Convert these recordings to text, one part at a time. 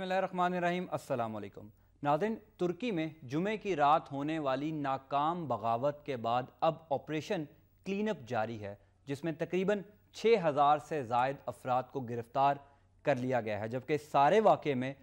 बिस्मिल्लाहिर्रहमानिर्रहीम। अस्सलाम वालेकुम नाज़रीन, तुर्की में जुमे की रात होने वाली नाकाम बगावत के बाद अब ऑपरेशन क्लीन अप जारी है, जिसमें तकरीबन 6000 से ज़ायद अफराद को गिरफ्तार कर लिया गया है, जबकि सारे वाक़े में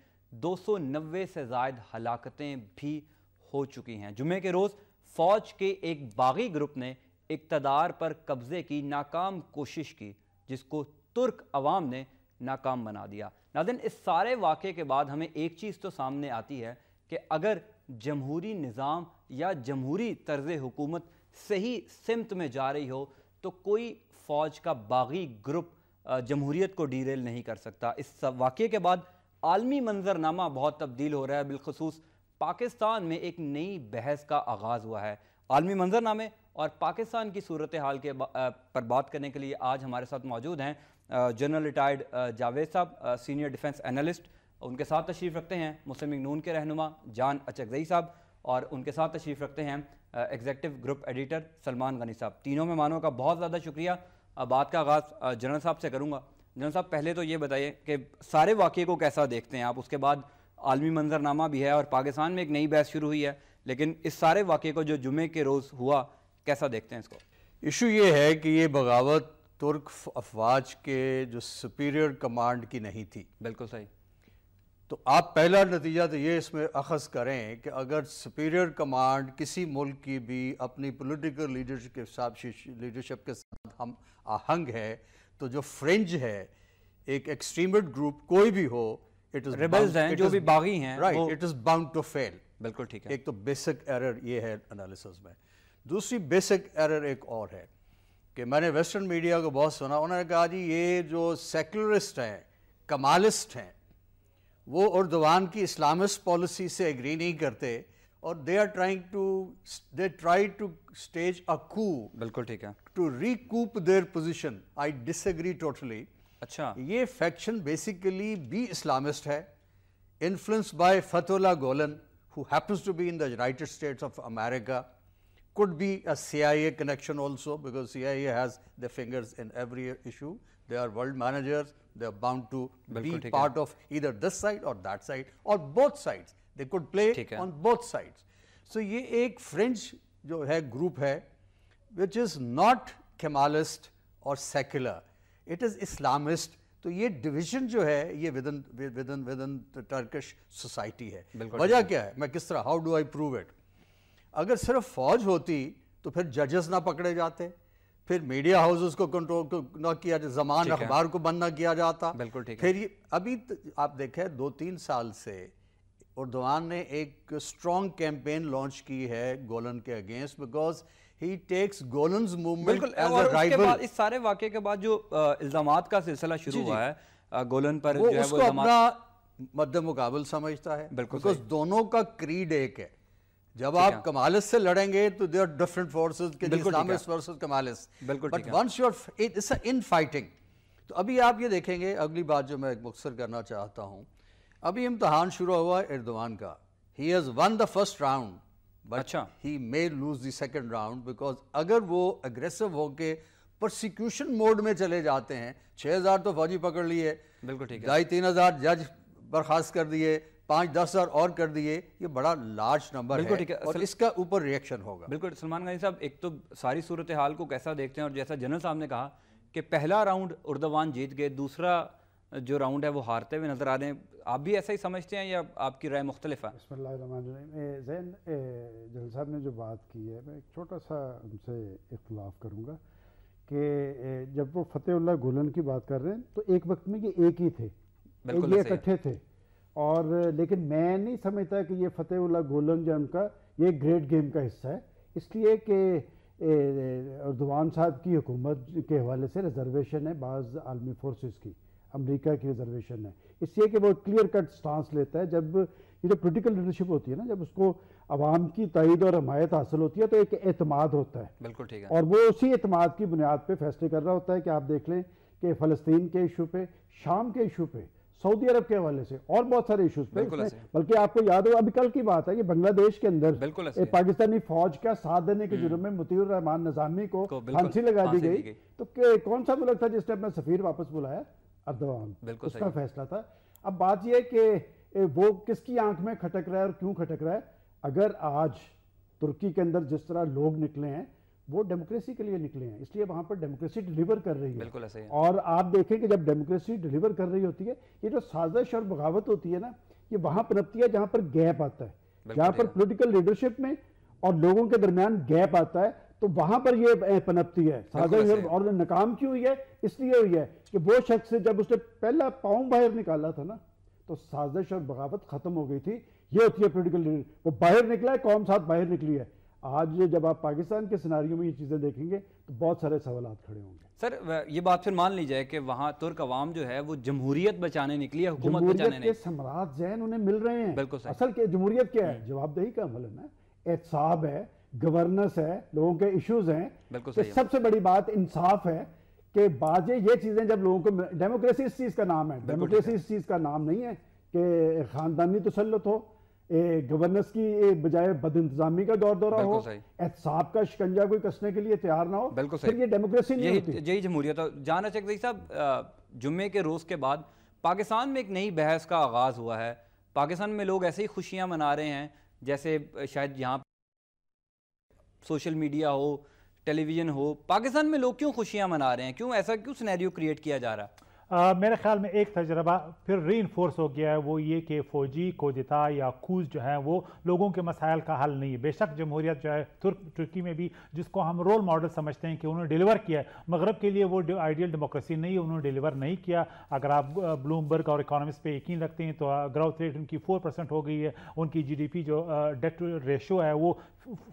290 से ज़ायद हलाकतें भी हो चुकी हैं। जुमे के रोज़ फ़ौज के एक बागी ग्रुप ने इक़्तिदार पर कब्ज़े की नाकाम कोशिश की, जिसको तुर्क अवाम ने नाकाम बना दिया। नाज़रीन, इस सारे वाक़े के बाद हमें एक चीज़ तो सामने आती है कि अगर जमहूरी निज़ाम या जमहूरी तर्ज़ हुकूमत सही सिमत में जा रही हो तो कोई फ़ौज का बागी ग्रुप जमहूरियत को डीरेल नहीं कर सकता। इस वाक़े के बाद आलमी मंजरनामा बहुत तब्दील हो रहा है। बिलखुसूस पाकिस्तान में एक नई बहस का आगाज़ हुआ है। आलमी मंजरनामे और पाकिस्तान की सूरत हाल के पर बात करने के लिए आज हमारे साथ मौजूद हैं जनरल रिटायर्ड जावेद साहब, सीनियर डिफेंस एनालिस्ट। उनके साथ तशरीफ़ रखते हैं मुस्लिम लीग नून के रहनुमा जान अचकज़ई साहब, और उनके साथ तशरीफ़ रखते हैं executive group editor Salman Ghani sahab. तीनों मेहमानों का बहुत ज़्यादा शुक्रिया। बात का आगाज़ जनरल साहब से करूँगा। जनरल साहब, पहले तो ये बताइए कि सारे वाक़े को कैसा देखते हैं आप? उसके बाद आलमी मंजरनामा भी है और पाकिस्तान में एक नई बहस शुरू हुई है, लेकिन इस सारे वाक़े को जो जुमे के रोज़ हुआ, कैसा देखते हैं इसको? इशू ये है कि ये बगावत तुर्क अफवाज के जो सुपीरियर कमांड की नहीं थी। बिल्कुल सही। तो आप पहला नतीजा तो ये इसमें अखज़ करें कि अगर सुपीरियर कमांड किसी मुल्क की भी अपनी पॉलिटिकल लीडरशिप के साथ हम आहंग है, तो जो फ्रिंज है, एक एक्सट्रीमिस्ट ग्रुप कोई भी हो, इट इज रिबल्स हैं, जो भी बागी हैं, right, it is bound to fail. बिल्कुल ठीक है। एक तो बेसिक एरर ये है एनालिसिस में। दूसरी बेसिक एरर एक और है कि मैंने वेस्टर्न मीडिया को बहुत सुना, उन्होंने कहा जी ये जो सेकुलरिस्ट हैं, कमालिस्ट हैं, वो उर्दवान की इस्लामिस्ट पॉलिसी से एग्री नहीं करते और they try to stage a coup. बिल्कुल ठीक है। To recoup their position. I disagree totally. अच्छा, ये फैक्शन बेसिकली भी इस्लामिस्ट है, influenced by Fethullah Gulen, who happens to be in the United States of America. Could be a CIA connection also, because CIA has their fingers in every issue. They are world managers. They are bound to be part of either this side or that side or both sides. They could play on both sides. So ये एक fringe जो है group है, which is not Kemalist or secular. It is Islamist. तो ये division जो है ये विदन टर्किश सोसाइटी है। वजह क्या है? मैं किस तरह, how do I prove it? अगर सिर्फ फौज होती तो फिर जजेस ना पकड़े जाते, फिर मीडिया हाउसेस को कंट्रोल ना किया जाता, ज़मान अखबार को बंद ना किया जाता। बिल्कुल ठीक है। फिर ये अभी आप देखें 2-3 साल से उर्दवान ने एक स्ट्रॉन्ग कैंपेन लॉन्च की है गोलन के against, because he takes Golan's movement as a rival. इस सारे वाक़े के बाद जो इल्ज़ामात का सिलसिला शुरू हुआ है गोलन पर, वो उसको अपना मद्दे मुकाबल समझता है, बिकॉज दोनों का क्रीड एक है। जब आप कमालिस्ट से लड़ेंगे तो दे आर डिफरेंट फोर्सेस के, Islamist versus Kemalist. But once you are it's in fighting. तो अभी आप ये देखेंगे, अगली बात जो मैं मुख्तसर करना चाहता हूँ, अभी इम्तहान शुरू हुआ है एर्दोगान का। He has won the first round, but he may lose the second round, because अगर वो अग्रेसिव होके प्रोसिक्यूशन मोड में चले जाते हैं, 6000 तो फौजी पकड़ लिए, बिल्कुल ठीक है, 2500 जज बर्खास्त कर दिए, 5-10 हज़ार और कर दिए, ये बड़ा लार्ज नंबर है और इसका ऊपर रिएक्शन होगा। बिल्कुल सलमान गनी साहब, एक तो सारी सूरत हाल को कैसा देखते हैं, और जैसा जनरल साहब ने कहा कि पहला राउंड उर्दवान जीत गए, दूसरा जो राउंड है वो हारते हुए नजर आ रहे हैं। आप भी ऐसा ही समझते हैं या आपकी राय मुख्तलिफ है? ज़ैन जनरल साहब ने जो बात की है, मैं एक छोटा सा उनसे इख्तलाफ करूँगा कि जब वो फतेहुल्लाह गुलन की बात कर रहे हैं तो एक वक्त में ये एक ही थे, ये इकट्ठे थे, और लेकिन मैं नहीं समझता कि ये फतेहुल्लाह गुलन जो उनका ये ग्रेट गेम का हिस्सा है, इसलिए कि एर्दोगान साहब की हुकूमत के हवाले से रिजर्वेशन है बाज़ आलमी फोर्सेस की, अमेरिका की रिजर्वेशन है, इसलिए कि वो क्लियर कट स्टांस लेता है। जब ये जो पोलिटिकल लीडरशिप होती है ना, जब उसको अवाम की तायद और हमायत हासिल होती है तो एक एतमाद होता है। बिल्कुल ठीक है। और वो उसी एतमाद की बुनियाद पे फैसले कर रहा होता है कि आप देख लें कि फ़लस्तीन के इशू पे, शाम के इशू पे, सऊदी अरब के हवाले से और बहुत सारे इशूज़ पे, बल्कि आपको याद हो अभी कल की बात है कि बांग्लादेश के अंदर पाकिस्तानी फौज का साथ देने के जुर्म में मुतीउर रहमान निज़ामी को फांसी लगा दी गई। तो कौन सा मुल्क था जिसने अपना सफीर वापस बुलाया? एर्दोगान, उसका फैसला था। अब बात यह है कि وہ کس کی آنکھ میں کھٹک رہا ہے اور کیوں کھٹک رہا ہے. اگر آج ترکی کے اندر جس طرح لوگ نکلے ہیں وہ ڈیموکریسی کے لیے نکلے ہیں, اس لیے وہاں پر ڈیموکریسی ڈیلیور کر رہی ہے. بالکل ایسے ہی. اور آپ دیکھیں کہ جب ڈیموکریسی ڈیلیور کر رہی ہوتی ہے, یہ جو سازش اور بغاوت ہوتی ہے نا, یہ وہاں پنپتی ہے جہاں پر گیپ آتا ہے, جہاں پر پولیٹیکل لیڈرشپ میں اور لوگوں کے درمیان گیپ آتا ہے, تو وہاں پر یہ پنپتی ہے سازش. اور ناکام کیوں ہوئی ہے؟ اس لیے ہوئی ہے کہ وہ شخص جب اس نے پہلا پاؤں باہر نکالا تھا نا, تو سازش اور بغاوت ختم ہو گئی تھی. یہ ہوتی ہے پولیٹیکل لیڈر, وہ باہر نکلا ہے, قوم ساتھ باہر نکلی ہے. آج جب آپ پاکستان کے سیناریو میں یہ چیزیں دیکھیں گے تو بہت سارے سوالات کھڑے ہوں گے. سر یہ بات پھر مان لی جائے کہ وہاں ترک عوام جو ہے وہ جمہوریت بچانے نکلی ہے, حکومت بچانے نہیں. جمہوریت کے ثمرات ذہن انہیں مل رہے ہیں. بالکل صحیح. اصل کہ جمہوریت کیا ہے؟ جواب دہی کا عمل ہے نا, احتساب ہے, گورننس ہے, لوگوں کے ایشوز ہیں. بالکل کہ صحیح. سب سے بڑی بات انصاف ہے کہ بعض یہ چیزیں جب لوگوں کو, ڈیموکریسی اس چیز کا نام ہے, ڈیموکریسی اس چیز کا نام نہیں ہے کہ خاندانی تسلط ہو, گورننس کی بجائے بد انتظامی کا دور دورہ ہو, احتساب کا شکنجہ کوئی کسنے کے لیے تیار نہ ہو. پھر یہ ڈیموکریسی نہیں ہوتی. یہی جمہوریت. جانا چاہیے صاحب, جمعے کے روز کے بعد پاکستان میں ایک نئی بحث کا آغاز ہوا ہے. پاکستان میں لوگ ایسے ہی خوشیاں منا رہے ہیں جیسے شاید یہاں سوشل میڈیا ہو, ٹیلی ویژن ہو. پاکستان میں لوگ کیوں خوشیاں منا رہے ہیں؟ کیوں ایسا کیوں سینیریو کریٹ کیا جا رہا ہے؟ میرے خیال میں ایک تجربہ پھر ری انفورس ہو گیا ہے, وہ یہ کہ فوجی کودتا یا کوز جو ہیں وہ لوگوں کے مسائل کا حل نہیں ہے. بے شک جمہوریت جو ہے ترکی میں بھی, جس کو ہم رول ماڈل سمجھتے ہیں کہ انہوں نے ڈیلیور کیا ہے, مغرب کے لیے وہ آئیڈیل ڈیموکریسی نہیں ہے, انہوں نے ڈیلیور نہیں کیا. اگر آپ بلومبرگ اور اکانومسٹ پہ یقین رکھتے ہیں تو گروتھ ریٹ ان کی 4% ہو گئی ہے. ان کی جی ڈی پی جو ڈیٹ ریشو ہے وہ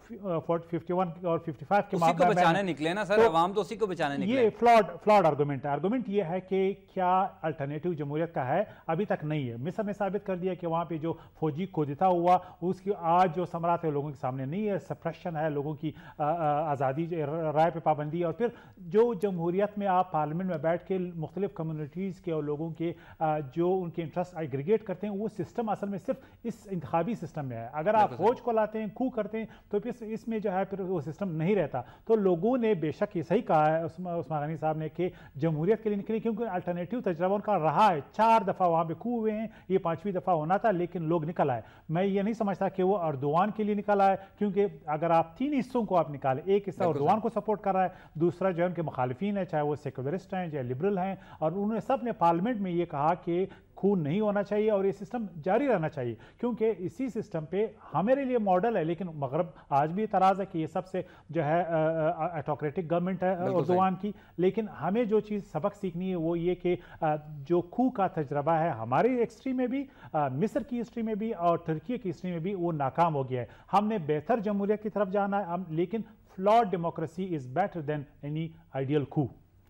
51 اور 55 کے اسی کو بچانے نکلے نا سر, عوام تو اسی کو بچانے نکلے. یہ فلاڈ آرگومنٹ ہے. آرگومنٹ یہ ہے کہ کیا الٹرنیٹیو جمہوریت کا ہے؟ ابھی تک نہیں ہے. مصر نے ثابت کر دیا کہ وہاں پہ جو فوجی کودتا ہوا اس کی آج جو ثمرات ہے لوگوں کے سامنے نہیں ہے. سپریشن ہے, لوگوں کی آزادی, رائے پہ پابندی, اور پھر جو جمہوریت میں آپ پارلیمنٹ میں بیٹھ کے مختلف کمیونٹیز کے اور لوگوں کے جو ان کے انٹرسٹ ایگریگیٹ کرتے ہیں, وہ سسٹم اصل میں صرف اس انتخابی سسٹم میں ہے. اگر آپ فوج کو لاتے ہیں, کھو کرتے ہیں, تو پھر اس میں جو ہے پھر وہ سسٹم نہیں رہتا. تو لوگوں نے بے شک یہ صحیح کہا ہے عثمان غنی صاحب نے کہ جمہوریت کے لیے نکلی, کیونکہ الٹرنیٹیو تجربہ ان کا رہا ہے. 4 دفعہ وہاں پہ کھو ہوئے ہیں, یہ 5ویں دفعہ ہونا تھا, لیکن لوگ نکل آئے. میں یہ نہیں سمجھتا کہ وہ اردوان کے لیے نکل آئے, کیونکہ اگر آپ 3 حصوں کو آپ نکالیں, ایک حصہ اردوان کو سپورٹ کر رہا ہے, دوسرا جو ہے ان کے مخالفین ہیں, چاہے وہ سیکولرسٹ ہیں چاہے لبرل ہیں, اور انہوں نے سب نے پارلیمنٹ میں یہ کہا کہ خون نہیں ہونا چاہیے اور یہ سسٹم جاری رہنا چاہیے, کیونکہ اسی سسٹم پہ ہمارے لیے ماڈل ہے. لیکن مغرب آج بھی اعتراض ہے کہ یہ سب سے جو ہے ایٹوکریٹک گورنمنٹ ہے اردوان کی. لیکن ہمیں جو چیز سبق سیکھنی ہے وہ یہ کہ جو خو کا تجربہ ہے ہماری ہسٹری میں بھی, مصر کی ہسٹری میں بھی اور ترکی کی ہسٹری میں بھی, وہ ناکام ہو گیا ہے. ہم نے بہتر جمہوریت کی طرف جانا ہے, لیکن flawed democracy is better than any ideal خو.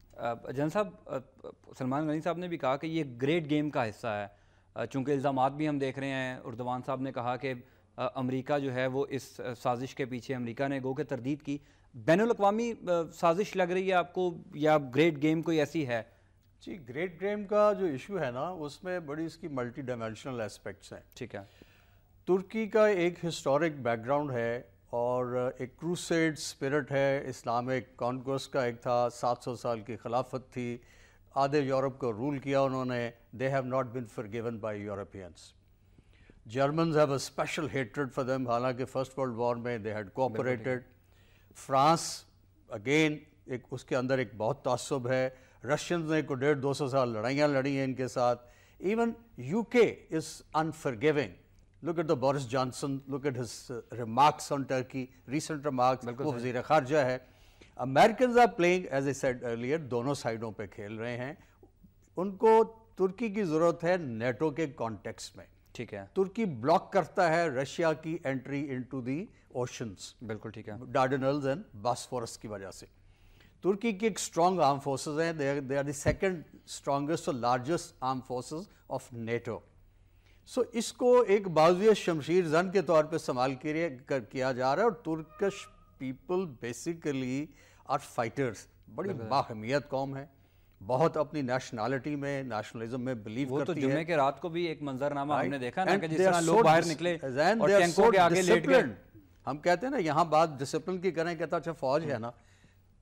جن صاحب, سلمان غنی صاحب نے بھی کہا کہ یہ گریٹ گیم کا حصہ ہے, چونکہ الزامات بھی ہم دیکھ رہے ہیں. اردوان صاحب نے کہا کہ امریکہ جو ہے وہ اس سازش کے پیچھے, امریکہ نے گو کہ تردید کی. بین الاقوامی سازش لگ رہی ہے آپ کو یا گریٹ گیم کوئی ایسی ہے؟ جی, گریٹ گیم کا جو ایشو ہے نا, اس میں بڑی اس کی ملٹی ڈائمینشنل اسپیکٹس ہیں. ٹھیک ہے. ترکی کا ایک ہسٹورک بیک گراؤنڈ ہے اور ایک کروسیڈ سپرٹ ہے. اسلامک کانکوسٹ کا ایک تھا, 700 سال کی خلافت تھی, آدھے یورپ کو رول کیا انہوں نے. they have not been forgiven by Europeans. Germans have a special hatred for them, حالانکہ فرسٹ ورلڈ وار میں they had cooperated. France again ایک اس کے اندر ایک بہت تعصب ہے. رشینز نے کو 150-200 سال لڑائیاں لڑی ہیں ان کے ساتھ. Even UK is unforgiving. Look at the Boris Johnson, look at his remarks on Turkey, recent remarks. وہ وزیر خارجہ ہے. Americans are playing, as I said earlier, دونوں سائڈوں پہ کھیل رہے ہیں. ان کو ترکی کی ضرورت ہے نیٹو کے کانٹیکسٹ میں. ٹھیک ہے. ترکی بلاک کرتا ہے رشیا کی انٹری انٹو دی اوشنز. بالکل ٹھیک ہے. ڈارڈنلز اینڈ باسفورس کی وجہ سے. ترکی کی ایک اسٹرانگ آرم فورسز ہیں. They are the second strongest اور largest arm forces of NATO. So اس کو ایک بازوی شمشیر زن کے طور پہ استعمال کیا جا رہا ہے. اور Turkish people basically are fighters. بڑی باہمیت قوم ہے, بہت اپنی نیشنالٹی میں, نیشنلزم میں بلیو کرتی ہے. وہ تو جمعے کے رات کو بھی ایک منظرنامہ ہم نے دیکھا نا کہ جس طرح لوگ باہر نکلے اور ٹینکوں کے آگے لیٹ گئے. ہم کہتے ہیں نا یہاں بات ڈسپلن کی کریں, کہتا اچھا فوج ہے نا,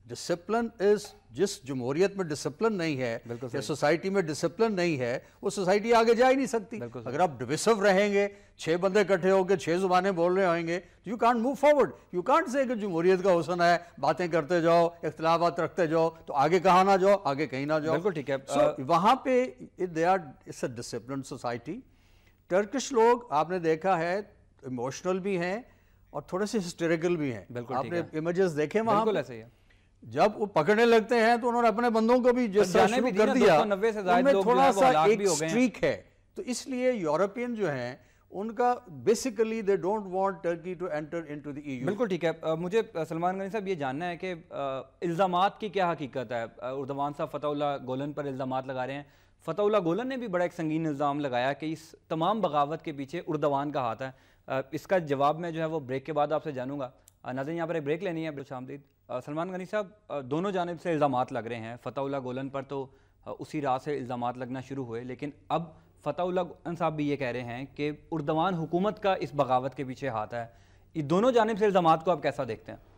डिसिप्लिन इज जिस जमहूरियत में डिसिप्लिन नहीं है या सोसाइटी में डिसिप्लिन नहीं है वो सोसाइटी आगे जा ही नहीं सकती। अगर आप डिविसिव रहेंगे, 6 बंदे इकट्ठे होकर 6 जुबानें बोल रहे होंगे तो you can't move forward. You can't say कि जमहूरियत का हुस्न है, बातें करते जाओ, इख्तिलाफात रखते जाओ, तो आगे कहाँ ना जाओ, आगे कहीं ना जाओ। बिल्कुल ठीक है। वहाँ पे they are it's a discipline society. Turkish लोग आपने देखा है इमोशनल भी हैं और थोड़े से हिस्टेरिकल भी हैं। आपने इमेजेस देखे वहाँ, बिल्कुल ऐसे ही है। जब वो पकड़ने लगते हैं तो उन्होंने अपने बंदों को भी जिस तरह शुरू कर दिया, उनमें थोड़ा सा एक स्ट्रीक है। तो इसलिए यूरोपियन जो हैं उनका basically they don't want Turkey to enter into the EU. बिल्कुल ठीक है। मुझे सलमान गनी साहब ये जानना है कि इल्ज़ामात की क्या हकीकत है। उर्दवान साहब फतहुल्लाह गोलन पर इल्ज़ामात लगा रहे हैं। फतहुल्लाह गोलन ने भी बड़ा एक संगीन इल्ज़ाम लगाया कि इस तमाम बगावत के पीछे उर्दवान का हाथ है। इसका जवाब मैं जो है वो ब्रेक के बाद आपसे जानूंगा। नाज़रीन यहाँ पर एक ब्रेक लेनी है। खुशामदीद। सलमान गनी साहब, दोनों जानिब से इल्ज़ामात लग रहे हैं। फतहुल्लाह गोलन पर तो उसी राह से इल्ज़ामात लगना शुरू हुए, लेकिन अब फतहुल्लाह गोलन साहब भी ये कह रहे हैं कि उर्दवान हुकूमत का इस बगावत के पीछे हाथ है। ये दोनों जानिब से इल्ज़ामात को आप कैसा देखते हैं?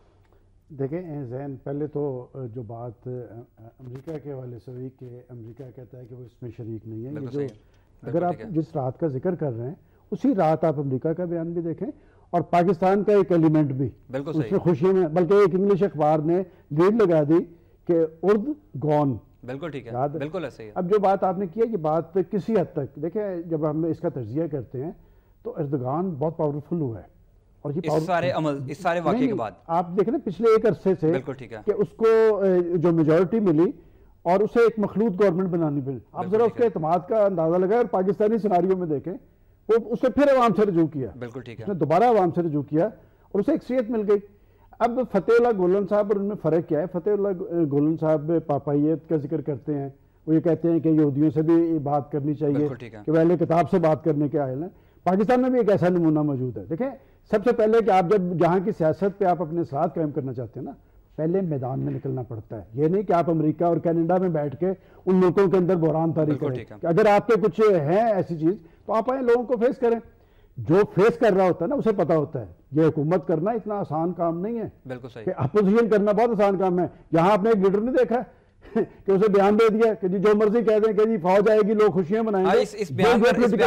देखें ज़ैन, पहले तो जो बात अमेरिका के हवाले से हुई कि अमेरिका कहता है कि वो इसमें शरीक नहीं है। ये जो अगर आप जिस रात का जिक्र कर रहे हैं उसी रात आप अमेरिका का बयान भी देखें और पाकिस्तान का एक एलिमेंट भी उसमें खुशी में, बल्कि एक इंग्लिश अखबार ने लीड लगा दी कि उर्द गॉन। बिल्कुल ठीक है, बिल्कुल ऐसे ही है। अब जो बात आपने की है ये बात किसी हद तक देखें, जब हम इसका तज्जिया करते हैं तो एर्दोगान बहुत पावरफुल हुआ है और ये इस सारे वाक़े के बाद आप देखें ना पिछले एक अरसे से, बिल्कुल ठीक है, कि उसको जो मेजॉरिटी मिली और उसे एक मखलूत गवर्नमेंट बनानी पड़ी। आप जरा उसके एतमाद का अंदाजा लगाए और पाकिस्तानी सिनारियों में देखें, वो उसने फिर अवाम से रजू किया, बिल्कुल ठीक है, उसने दोबारा अवाम से रजू किया और उसे अक्सरियत मिल गई। अब फतेहुल्लाह गोलन साहब और उनमें फ़र्क क्या है? फतेहुल्लाह गोलन साहब पापाइयत का जिक्र करते हैं, वो ये कहते हैं कि यहूदियों से भी बात करनी चाहिए कि पहले किताब से बात करने के आयल हैं। पाकिस्तान में भी एक ऐसा नमूना मौजूद है। देखें, सबसे पहले कि आप जब जहाँ की सियासत पे आप अपने साथ कायम करना चाहते हैं ना, पहले मैदान में निकलना पड़ता है। ये नहीं कि आप अमेरिका और कनाडा में बैठ के उन मुल्कों के अंदर बहरान तारी करें कि अगर आपके कुछ है ऐसी चीज़ तो आप आए लोगों को फेस करें। जो फेस कर रहा होता है ना उसे पता होता है ये हुकूमत करना इतना आसान काम नहीं है। बिल्कुल सही। कि अपोजिशन करना बहुत आसान काम है। यहाँ आपने एक लीडर नहीं देखा कि उसे बयान दे दिया कि जी जो मर्जी कह दें कि जी फौज आएगी, लोग खुशियां मनाएंगे। इस बयान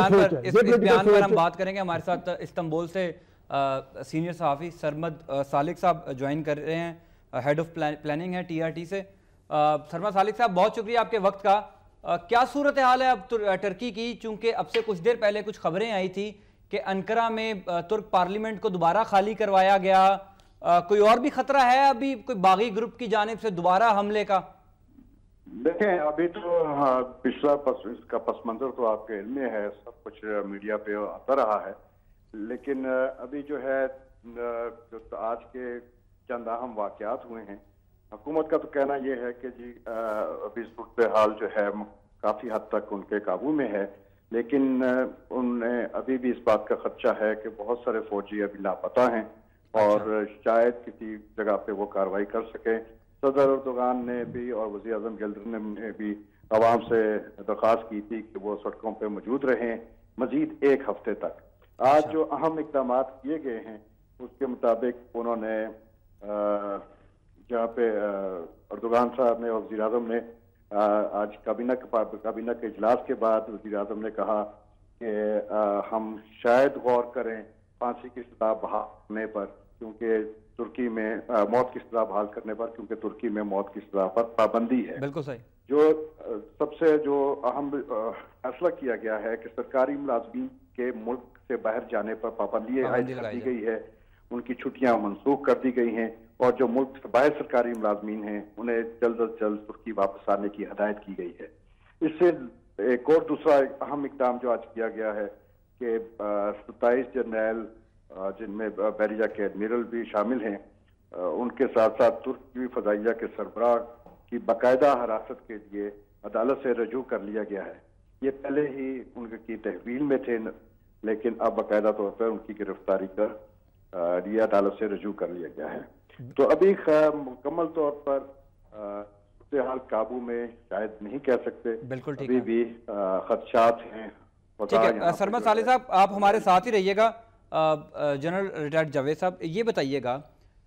पर हम बात करेंगे। हमारे साथ इस्तांबुल से सीनियर सहाफ़ी सरमद सालिक साहब ज्वाइन कर रहे हैं, हेड ऑफ प्लानिंग है TRT से। सरमद सालिक साहब, बहुत शुक्रिया आपके वक्त का। क्या सूरत हाल है अब टर्की की? चूंकि अब से कुछ देर पहले कुछ खबरें आई थी कि अंकारा में तुर्क पार्लियामेंट को दोबारा खाली करवाया गया। कोई और भी खतरा है अभी कोई बागी ग्रुप की जानिब से दोबारा हमले का? देखें, अभी तो पिछला इसका पस मंजर तो आपके इल्म में है, सब कुछ मीडिया पे आता रहा है। लेकिन अभी जो है जो आज के चंद अहम वाक़यात हुए हैं, हुकूमत का तो कहना यह है कि जी अभी सूरत हाल जो है काफ़ी हद तक उनके काबू में है, लेकिन उन्हें अभी भी इस बात का खदशा है कि बहुत सारे फौजी अभी लापता हैं और शायद किसी जगह पे वो कार्रवाई कर सकें। सदर एर्दोगान ने भी और वज़ीर आज़म यल्दरिन ने भी आवाम से दरख्वास्त की थी कि वो सड़कों पे मौजूद रहें मजीद 1 हफ्ते तक। आज जो अहम इक़दाम किए गए हैं उसके मुताबिक उन्होंने जहाँ पे एर्दोगान साहब ने और वज़ीर आज़म ने आज काबीना के इजलास के बाद वज़ीर आज़म ने कहा कि हम शायद गौर करें फांसी की सज़ा बहाल करने पर, क्योंकि तुर्की में मौत की सज़ा बहाल करने पर, क्योंकि तुर्की में मौत की सज़ा पर पाबंदी है। बिल्कुल सही। जो सबसे जो अहम फैसला किया गया है कि सरकारी मुलाजमीन के मुल्क से बाहर जाने पर पाबंदी आयद कर दी गई है, उनकी छुट्टियां मनसूख कर दी गई हैं और जो मुल्क से बाहर सरकारी मुलाजमीन हैं उन्हें जल्द अज जल्द तुर्की वापस आने की हदायत की गई है। इससे एक और दूसरा अहम इक़दाम जो आज किया गया है कि 27 जर्नैल जिनमें बैरिया के एडमिरल भी शामिल हैं, उनके साथ साथ तुर्की फ़ज़ाइया के सरबराह की बाकायदा हिरासत के लिए अदालत से रजू कर लिया गया है। ये पहले ही उनकी तहवील में थे, लेकिन अब बाकायदा तौर पर उनकी गिरफ्तारी कर लिए अदालत से रजू कर लिया गया है। तो अभी मुकम्मल तौर पर हाल काबू में शायद नहीं कह सकते, बिल्कुल ठीक अभी भी खदशात हैं। ठीक है सरमद सालिक साहब, आप हमारे साथ ही रहिएगा। जनरल रिटायर्ड जावेद साहब, ये बताइएगा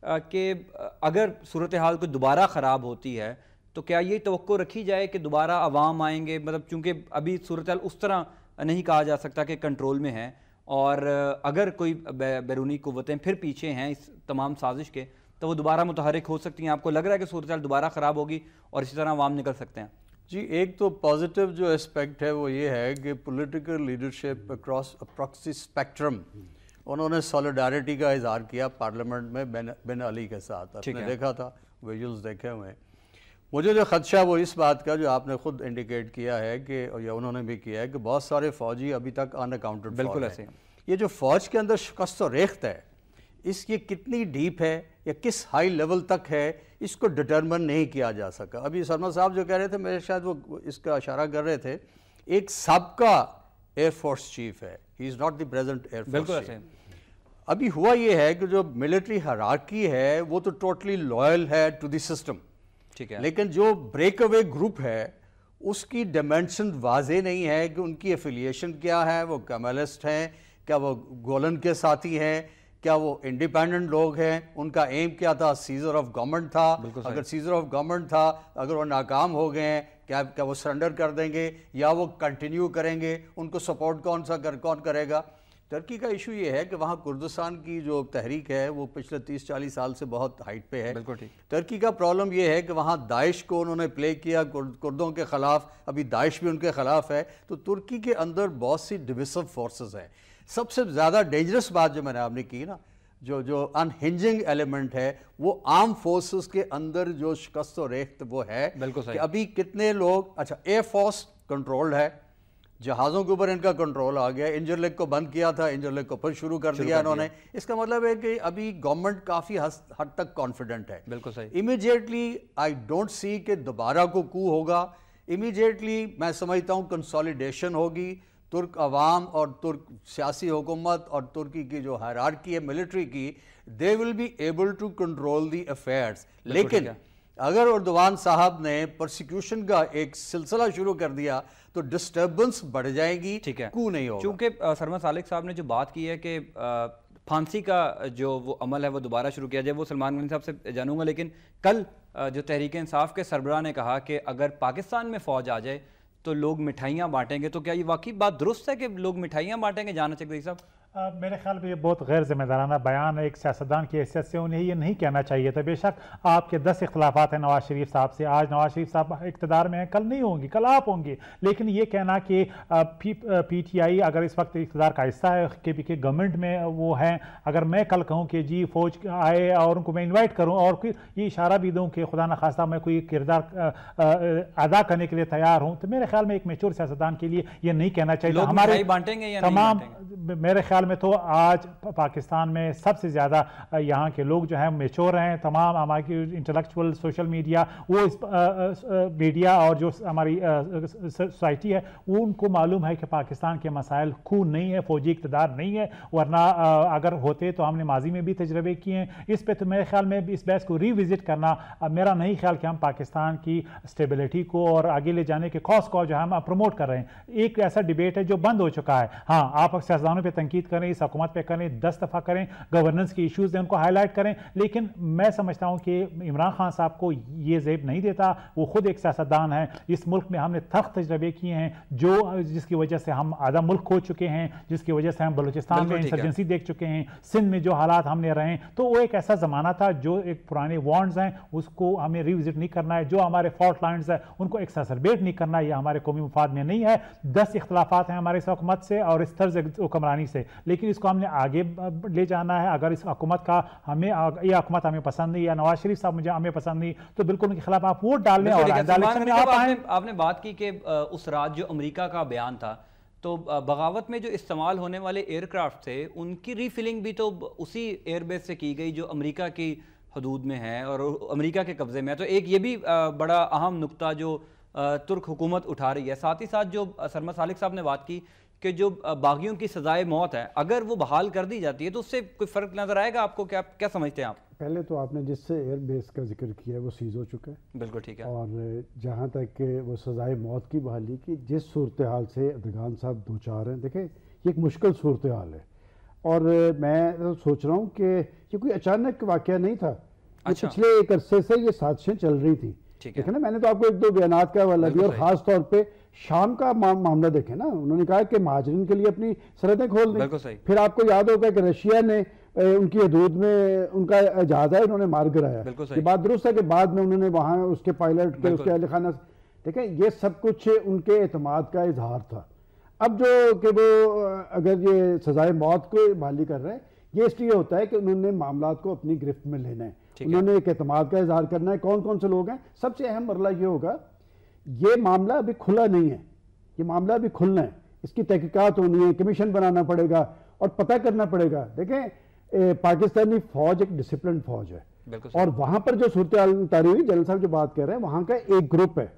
کہ اگر صورتحال کو دوبارہ خراب ہوتی ہے تو کیا یہ توقع رکھی جائے کہ دوبارہ عوام آئیں گے؟ مطلب چونکہ ابھی صورتحال اس طرح نہیں کہا جا سکتا کہ کنٹرول میں ہے، اور اگر کوئی بیرونی قوتیں پھر پیچھے ہیں اس تمام سازش کے تو وہ دوبارہ متحرک ہو سکتی ہیں. آپ کو لگ رہا ہے کہ صورتحال دوبارہ خراب ہوگی اور اسی طرح عوام نکل سکتے ہیں؟ جی، ایک تو پازیٹیو جو اسپیکٹ ہے وہ یہ ہے کہ پولیٹیکل لیڈرشپ اکراس اپراکسی اسپیکٹرم انہوں نے سولیڈارٹی کا اظہار کیا پارلیمنٹ میں بن علی کے ساتھ. آپ نے دیکھا تھا، ویژولز دیکھے ہوئے ہیں. مجھے جو خدشہ وہ اس بات کا جو آپ نے خود انڈیکیٹ کیا ہے کہ یا انہوں نے بھی کیا ہے کہ بہت سارے فوجی ابھی تک ان اکاؤنٹڈ. بالکل ایسے یہ جو فوج کے اندر شکست و ریخت ہے، اس کی کتنی ڈیپ ہے یا کس ہائی لیول تک ہے، اس کو ڈٹرمن نہیں کیا جا سکا. ابھی سرما صاحب جو کہہ رہے تھے، میرے شاید وہ اس کا اشارہ کر رہے تھے، ایک سابقہ ایئر فورس چیف ہے، he is not the present air force chief. ابھی ہوا یہ ہے کہ جو ملٹری ہیرارکی ہے وہ تو ٹوٹلی لوئل ہے ٹو دی سسٹم، ٹھیک ہے، لیکن جو بریک اوے گروپ ہے اس کی ڈیمینشن واضح نہیں ہے کہ ان کی ایفیلیشن کیا ہے. وہ کیملسٹ ہیں، کیا وہ گولن کے ساتھی ہیں، کیا وہ انڈیپینڈنٹ لوگ ہیں، ان کا ایم کیا تھا؟ سیزر آف گورنمنٹ تھا. اگر سیزر آف گورنمنٹ تھا، اگر وہ ناکام ہو گئے ہیں، کیا وہ سرنڈر کر دیں گے یا وہ کنٹینیو کریں گے؟ ان کو سپورٹ کون کرے گا؟ ترکی کا ایشو یہ ہے کہ وہاں کردستان کی جو تحریک ہے وہ پچھلے 30-40 سال سے بہت ہائٹ پہ ہے. ترکی کا پرابلم یہ ہے کہ وہاں داعش کو انہوں نے پلے کیا کردوں کے خلاف، ابھی داعش بھی ان کے خلاف ہے. تو ترکی کے اندر بہت سی ڈویسو فورسز ہیں. سب سے زیادہ ڈینجرس بات جو میں نے آپ نے کی نا، جو انہنجنگ ایلیمنٹ ہے، وہ آرم فورسز کے اندر جو شکست و ریخت وہ ہے کہ ابھی کتنے لوگ، اچھا ایئر فورس کنٹرولڈ ہے، جہازوں کے اوپر ان کا کنٹرول آ گیا. انجرلیک کو بند کیا تھا، انجرلیک کو پھر شروع کر دیا انہوں نے. اس کا مطلب ہے کہ ابھی گورنمنٹ کافی حد تک کانفیڈنٹ ہے. بالکل صحیح. امیڈیٹلی آئی ڈونٹ سی کہ دوبارہ کو کو ہوگا. امیڈیٹلی میں سمجھتا ہوں کنسولیڈیشن ہوگی. ترک عوام اور ترک سیاسی حکومت اور ترکی کی جو ہائرارکی ہے ملٹری کی، they will be able to control the affairs. لیکن اگر اردوان صاحب نے پرسیکیوشن کا ایک سلسلہ شروع کر دیا تو ڈسٹربنس بڑھ جائے گی، کو نہیں ہوگا. چونکہ سرما سالک صاحب نے جو بات کی ہے کہ پھانسی کا جو وہ عمل ہے وہ دوبارہ شروع کیا جائے، وہ سلمان غنی صاحب سے جانوں گا. لیکن کل جو تحریک انصاف کے سربراہ نے کہا کہ اگر پاکستان میں فوج آ جائے تو لوگ مٹھائیاں بانٹیں گے، تو کیا یہ واقعی بات درست ہے کہ لوگ مٹھائیاں بانٹیں گے؟ جانا چاہیے صاحب. میرے خیال میں یہ بہت غیر ذمہ دارانہ بیان ہے. ایک سیاستدان کی حیثیت سے انہیں یہ نہیں کہنا چاہیے تھا. بے شک آپ کے 10 اختلافات ہیں نواز شریف صاحب سے، آج نواز شریف صاحب اقتدار میں ہیں، کل نہیں ہوں گی، کل آپ ہوں گے. لیکن یہ کہنا کہ پی ٹی آئی اگر اس وقت اقتدار کا حصہ ہے، کے پی کے گورنمنٹ میں وہ ہیں، اگر میں کل کہوں کہ جی فوج آئے اور ان کو میں انوائٹ کروں اور پھر یہ اشارہ بھی دوں کہ خدا نخواستہ میں کوئی کردار ادا کرنے کے لیے تیار ہوں، تو میرے خیال میں ایک میچور سیاستدان کے لیے یہ نہیں کہنا چاہیے. ہمارے تمام میرے خیال میں تو آج پاکستان میں سب سے زیادہ یہاں کے لوگ جو ہیں میچور ہیں. تمام ہماری انٹلیکچوئل، سوشل میڈیا، وہ میڈیا اور جو ہماری سوسائٹی ہے، وہ ان کو معلوم ہے کہ پاکستان کے مسائل خون نہیں ہے، فوجی اقتدار نہیں ہے. ورنہ اگر ہوتے تو ہم نے ماضی میں بھی تجربے کیے ہیں. اس پہ تو میرے خیال میں اس بحث کو ری وزٹ کرنا میرا نہیں خیال کہ ہم پاکستان کی اسٹیبلٹی کو اور آگے لے جانے کے کاز کو جو ہم پروموٹ کر رہے ہیں. ایک ایسا ڈیبیٹ ہے جو بند ہو چکا ہے. ہاں، آپ سیاستدانوں پہ تنقید کریں، اس حکومت پہ کریں، 10 دفعہ کریں، گورننس کی ایشوز ہیں ان کو ہائی لائٹ کریں، لیکن میں سمجھتا ہوں کہ عمران خان صاحب کو یہ زیب نہیں دیتا. وہ خود ایک سیاستدان ہیں. اس ملک میں ہم نے تلخ تجربے کیے ہیں جس کی وجہ سے ہم آدھا ملک کھو چکے ہیں، جس کی وجہ سے ہم بلوچستان میں انسرجنسی دیکھ چکے ہیں، سندھ میں جو حالات ہم نے رہے ہیں. تو وہ ایک ایسا زمانہ تھا جو ایک پرانے وانڈز ہیں، اس کو ہمیں ری وزٹ نہیں کرنا ہے. جو ہمارے فالٹ لائنز ہیں ان کو ایکساسربیٹ نہیں کرنا ہے. یہ ہمارے قومی مفاد میں نہیں ہے. 10 اختلافات ہیں ہمارے اس حکومت سے اور اس طرز حکمرانی سے، لیکن اس کو ہم نے آگے لے جانا ہے. اگر اس حکومت کا یہ حکومت ہمیں پسند نہیں یا نواز شریف صاحب ہمیں پسند نہیں تو بالکل ان کے خلاف آپ ووٹ ڈالنے. آپ نے بات کی کہ اس رات جو امریکہ کا بیان تھا، تو بغاوت میں جو استعمال ہونے والے ایئر کرافٹ تھے ان کی ری فلنگ بھی تو اسی ایئر بیس سے کی گئی جو امریکہ کی حدود میں ہے اور امریکہ کے قبضے میں ہے. تو ایک یہ بھی بڑا اہم نقطہ جو ترک حکومت اٹھا رہی ہے. ساتھ ہی ساتھ جو سرما سالک صاحب نے بات کی کہ جو باغیوں کی سزائے موت ہے اگر وہ بحال کر دی جاتی ہے تو اس سے کوئی فرق نظر آئے گا آپ کو؟ کیا سمجھتے ہیں آپ؟ پہلے تو آپ نے جس سے ایئر بیس کا ذکر کیا ہے وہ سیز ہو چکا ہے. بالکل ٹھیک ہے. اور جہاں تک کہ وہ سزائے موت کی بحالی کی، جس صورتحال سے اردگان صاحب دو چار ہیں، دیکھیں یہ ایک مشکل صورتحال ہے. اور میں سوچ رہا ہوں کہ یہ کوئی اچانک واقعہ نہیں تھا، پچھلے ایک عرصے سے یہ سازشیں چل رہی تھی. دیکھیں نا، میں نے تو آپ کو ایک دو بیانات کا حوالہ دیا، اور خاص طور پہ شام کا معاملہ دیکھیں نا، انہوں نے کہا کہ مہاجرین کے لیے اپنی سرحدیں کھول دیں. پھر آپ کو یاد ہوگا کہ رشیا نے ان کی حدود میں ان کا جہاز ہے انہوں نے مار گرایا. یہ بات درست ہے کہ بعد میں انہوں نے وہاں اس کے پائلٹ کے اس کے اہل خانہ، دیکھیں یہ سب کچھ ان کے اعتماد کا اظہار تھا. اب جو کہ وہ اگر یہ سزائے موت کو بحالی کر رہے ہیں، یہ اس لیے ہوتا ہے کہ انہوں نے معاملات کو اپنی گرفت میں لینا ہے، انہوں نے ایک اعتماد کا اظہار کرنا ہے. کون کون سے لوگ ہیں؟ سب سے اہم مرحلہ یہ ہوگا، یہ معاملہ ابھی کھلا نہیں ہے، یہ معاملہ ابھی کھلنا ہے، اس کی تحقیقات ہونی ہے، کمیشن بنانا پڑے گا اور پتہ کرنا پڑے گا. دیکھیں پاکستانی فوج ایک ڈسپلن فوج ہے، اور وہاں پر جو صورتحال تاری ہوئی، جنرل صاحب جو بات کر رہے ہیں، وہاں کا ایک گروپ ہے،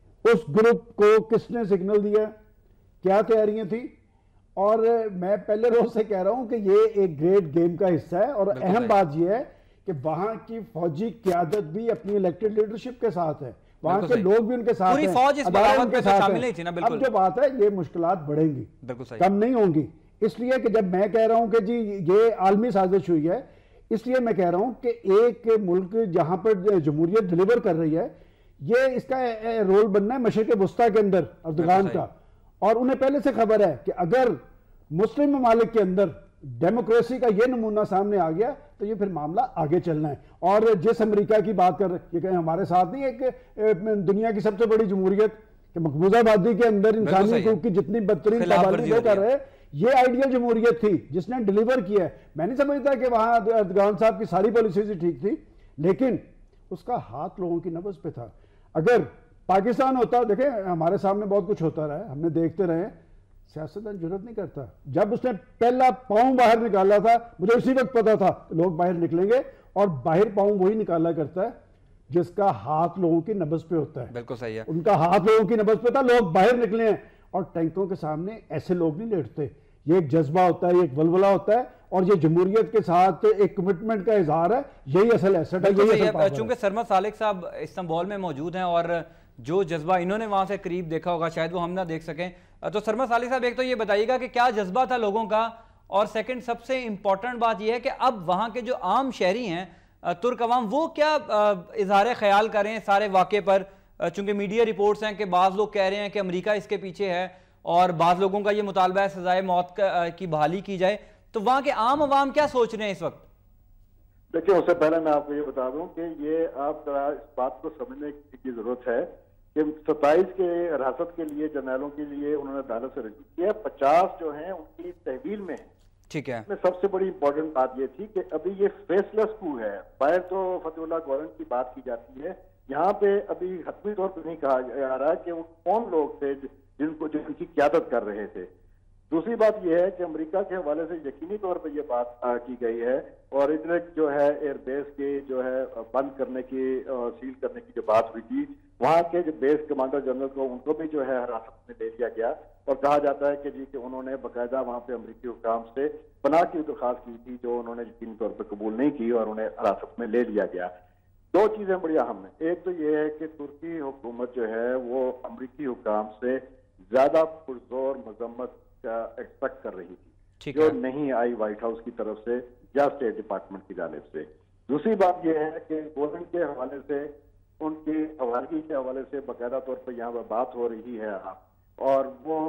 اس گروپ کو کس نے سگنل دیا، کیا تیاریاں تھیں؟ اور میں پہلے روز سے کہہ رہا ہوں کہ یہ ایک گریٹ گیم کا حصہ ہے، اور اہم بات یہ ہے کہ وہاں کی فوجی قیادت بھی کم لیڈرشپ لیڈرشپ کے ساتھ ہے، وہاں کے لوگ بھی ان کے ساتھ ہیں، ادارے ان کے ساتھ ہیں. اب جو بات ہے یہ مشکلات بڑھیں گی، کم نہیں ہوں گی. اس لیے کہ جب میں کہہ رہا ہوں کہ جی یہ عالمی سازش ہوئی ہے، اس لیے میں کہہ رہا ہوں کہ ایک ملک جہاں پر جمہوریت ڈیلیور کر رہی ہے، یہ اس کا رول بننا ہے مشرق وسطیٰ کے اندر اردگان کا. اور انہیں پہلے سے خبر ہے کہ اگر مسلم ممالک کے اندر ڈیموکریسی کا یہ نمونہ سامنے آ گیا تو یہ پھر معاملہ آگے چلنا ہے. اور جس امریکہ کی بات کر رہے ہیں، یہ کہیں ہمارے ساتھ نہیں ایک دنیا کی سب سے بڑی جمہوریت کہ مقبوضہ آبادی کے اندر انسانی حقوق کی جتنی بدترین پابندی وہ کر رہے ہیں، یہ آئیڈیل جمہوریت تھی جس نے ڈیلیور کیا ہے. میں نہیں سمجھتا کہ وہاں اردگان صاحب کی ساری پالیسیز ٹھیک تھی، لیکن اس کا ہاتھ لوگوں کی نبض پہ تھا. اگر پاکستان ہوتا، دیکھیں ہمارے سامنے بہت کچھ ہوتا رہا ہے، ہم نے دیکھتے رہے، سیاستدان جرات نہیں کرتا. جب اس نے پہلا پاؤں باہر نکالا تھا، مجھے اسی وقت پتا تھا لوگ باہر نکلیں گے، اور باہر پاؤں وہی نکالا کرتا ہے جس کا ہاتھ لوگوں کی نبض پہ ہوتا ہے. بالکل صحیح ہے، ان کا ہاتھ لوگوں کی نبض پہ تھا، لوگ باہر نکلے ہیں. اور ٹینکوں کے سامنے ایسے لوگ نہیں لیٹتے، یہ ایک جذبہ ہوتا ہے، یہ ایک ولولہ ہوتا ہے، اور یہ جمہوریت کے ساتھ ایک کمٹمنٹ کا اظہار ہے. یہی اصل ایسٹ ہے. چونکہ سرمد سالک صاحب استنبول میں موجود ہیں، اور جو جذبہ انہوں نے وہاں سے قریب دیکھا ہوگا شاید وہ ہم نہ دیکھ سکیں. تو سرمد سالک صاحب ایک تو یہ بتائیے گا کہ کیا جذبہ تھا لوگوں کا، اور سیکنڈ سب سے امپورٹنٹ بات یہ ہے کہ اب وہاں کے جو عام شہری ہیں ترک عوام، وہ کیا اظہار خیال کر رہے ہیں سارے واقعے پر؟ چونکہ میڈیا رپورٹس ہیں کہ بعض لوگ کہہ رہے ہیں کہ امریکہ اس کے پیچھے ہے، اور بعض لوگوں کا یہ مطالبہ ہے سزائے موت کی بحالی کی جائے. تو وہاں کے عام عوام کیا سوچ رہے ہیں اس وقت؟ دیکھیں، اس سے پہلے میں آپ کو یہ بتا دوں کہ یہ آپ ذرا اس بات کو سمجھنے کی ضرورت ہے کہ 27 کے حراست کے لیے جرنیلوں کے لیے انہوں نے عدالت سے رجوع کیا، 50 جو ہیں ان کی تحویل میں ہیں. ٹھیک ہے. اس میں سب سے بڑی امپورٹنٹ بات یہ تھی کہ ابھی یہ فیس لیس کو ہے. باہر تو فتح اللہ گولن کی بات کی جاتی ہے، یہاں پہ ابھی حتمی طور پہ نہیں کہا جا رہا کہ وہ کون لوگ تھے جن کی قیادت کر رہے تھے. دوسری بات یہ ہے کہ امریکہ کے حوالے سے یقینی طور پہ یہ بات کی گئی ہے، اور ادھر جو ہے ایئر بیس کے جو ہے بند کرنے کی سیل کرنے کی جو بات ہوئی تھی، وہاں کے جو بیس کمانڈر جنرل کو ان کو بھی جو ہے حراست میں لے لیا گیا، اور کہا جاتا ہے کہ جی کہ انہوں نے باقاعدہ وہاں پہ امریکی حکام سے پناہ کی درخواست کی تھی، جو انہوں نے یقینی طور پہ قبول نہیں کی، اور انہیں حراست میں لے لیا گیا. دو چیزیں بڑی اہم ہیں. ایک تو یہ ہے کہ ترکی حکومت جو ہے وہ امریکی حکام سے زیادہ پرزور مذمت کا ایکسپیکٹ کر رہی تھی، جو نہیں آئی وائٹ ہاؤس کی طرف سے یا اسٹیٹ ڈپارٹمنٹ کی جانب سے. دوسری بات یہ ہے کہ گولن کے حوالے سے، ان کی حوالگی کے حوالے سے باقاعدہ طور پر یہاں پر بات ہو رہی ہے، اور وہ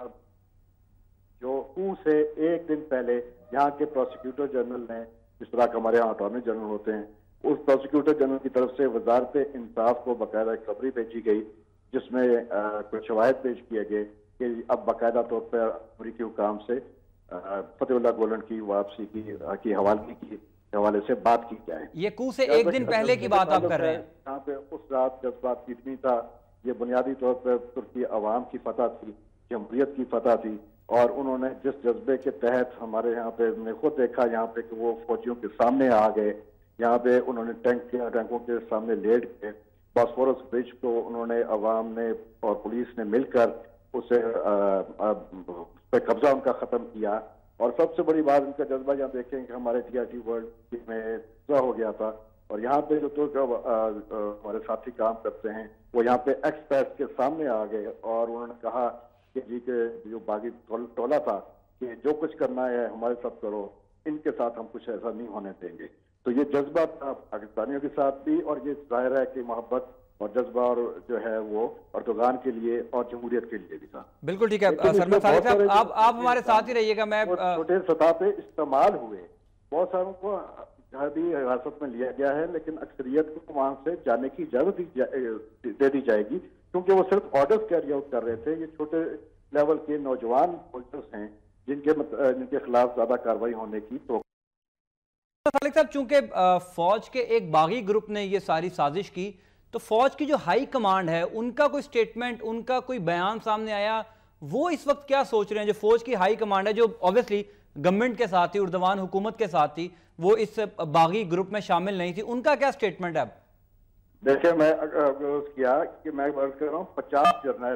جو کو سے ایک دن پہلے یہاں کے پروسیکیوٹر جنرل نے، جس طرح کہ ہمارے یہاں اٹارنی جنرل ہوتے ہیں، اس پروسیکیوٹر جنرل کی طرف سے وزارت انصاف کو باقاعدہ ایک خبری بھیجی گئی جس میں کچھ شواہد پیش کیے گئے کہ اب باقاعدہ طور پر امریکی حکام سے فتح اللہ گولن کی واپسی کی حوالگی کی حوالے سے بات کی جائے. یہ کو سے ایک دن پہلے کی بات آپ کر رہے ہیں. یہاں پہ اس رات جذبات کتنی تھا، یہ بنیادی طور پر ترکی عوام کی فتح تھی، جمہوریت کی فتح تھی، اور انہوں نے جس جذبے کے تحت ہمارے یہاں پہ نے خود دیکھا یہاں پہ کہ وہ فوجیوں کے سامنے آ گئے، یہاں پہ انہوں نے ٹینکوں کے سامنے لیٹ کے باسفورس برج کو انہوں نے عوام نے اور پولیس نے مل کر اسے پہ قبضہ ان کا ختم کیا. اور سب سے بڑی بات ان کا جذبہ یہاں دیکھیں کہ ہمارے ٹی آر ٹی ورلڈ میں ہو گیا تھا، اور یہاں پہ جو ترک ہمارے ساتھی کام کرتے ہیں وہ یہاں پہ ایکسپریس کے سامنے آ گئے، اور انہوں نے کہا کہ جی کہ جو باغی ٹولہ تھا کہ جو کچھ کرنا ہے ہمارے ساتھ کرو، ان کے ساتھ ہم کچھ ایسا نہیں ہونے دیں گے. تو یہ جذبہ تھا پاکستانیوں کے ساتھ بھی، اور یہ ظاہر ہے کہ محبت اور جذبہ اور جو ہے وہ اردوغان کے لیے اور جمہوریت کے لیے بھی تھا. بالکل ٹھیک ہے سرمد صالح صاحب، آپ ہمارے ساتھ ہی رہیے گا. میں چھوٹے سطح پہ استعمال ہوئے، بہت ساروں کو بھی حراست میں لیا گیا ہے، لیکن اکثریت کو وہاں سے جانے کی اجازت دے دی جائے گی، کیونکہ وہ صرف آرڈرز کیری آؤٹ کر رہے تھے. یہ چھوٹے لیول کے نوجوان پولیس ہیں جن کے خلاف زیادہ کارروائی ہونے کی تو صالح صاحب، چونکہ فوج کے ایک باغی گروپ نے یہ ساری سازش کی، تو فوج کی جو ہائی کمانڈ ہے ان کا کوئی سٹیٹمنٹ، ان کا کوئی بیان سامنے آیا؟ وہ اس وقت کیا سوچ رہے ہیں جو فوج کی ہائی کمانڈ ہے، جو اوبیسلی گورنمنٹ کے ساتھ تھی، اردوان حکومت کے ساتھ تھی، وہ اس باغی گروپ میں شامل نہیں تھی، ان کا کیا سٹیٹمنٹ ہے؟ دیکھیں، میں کیا کہ میں عرض کر رہا ہوں 50 جرنیل،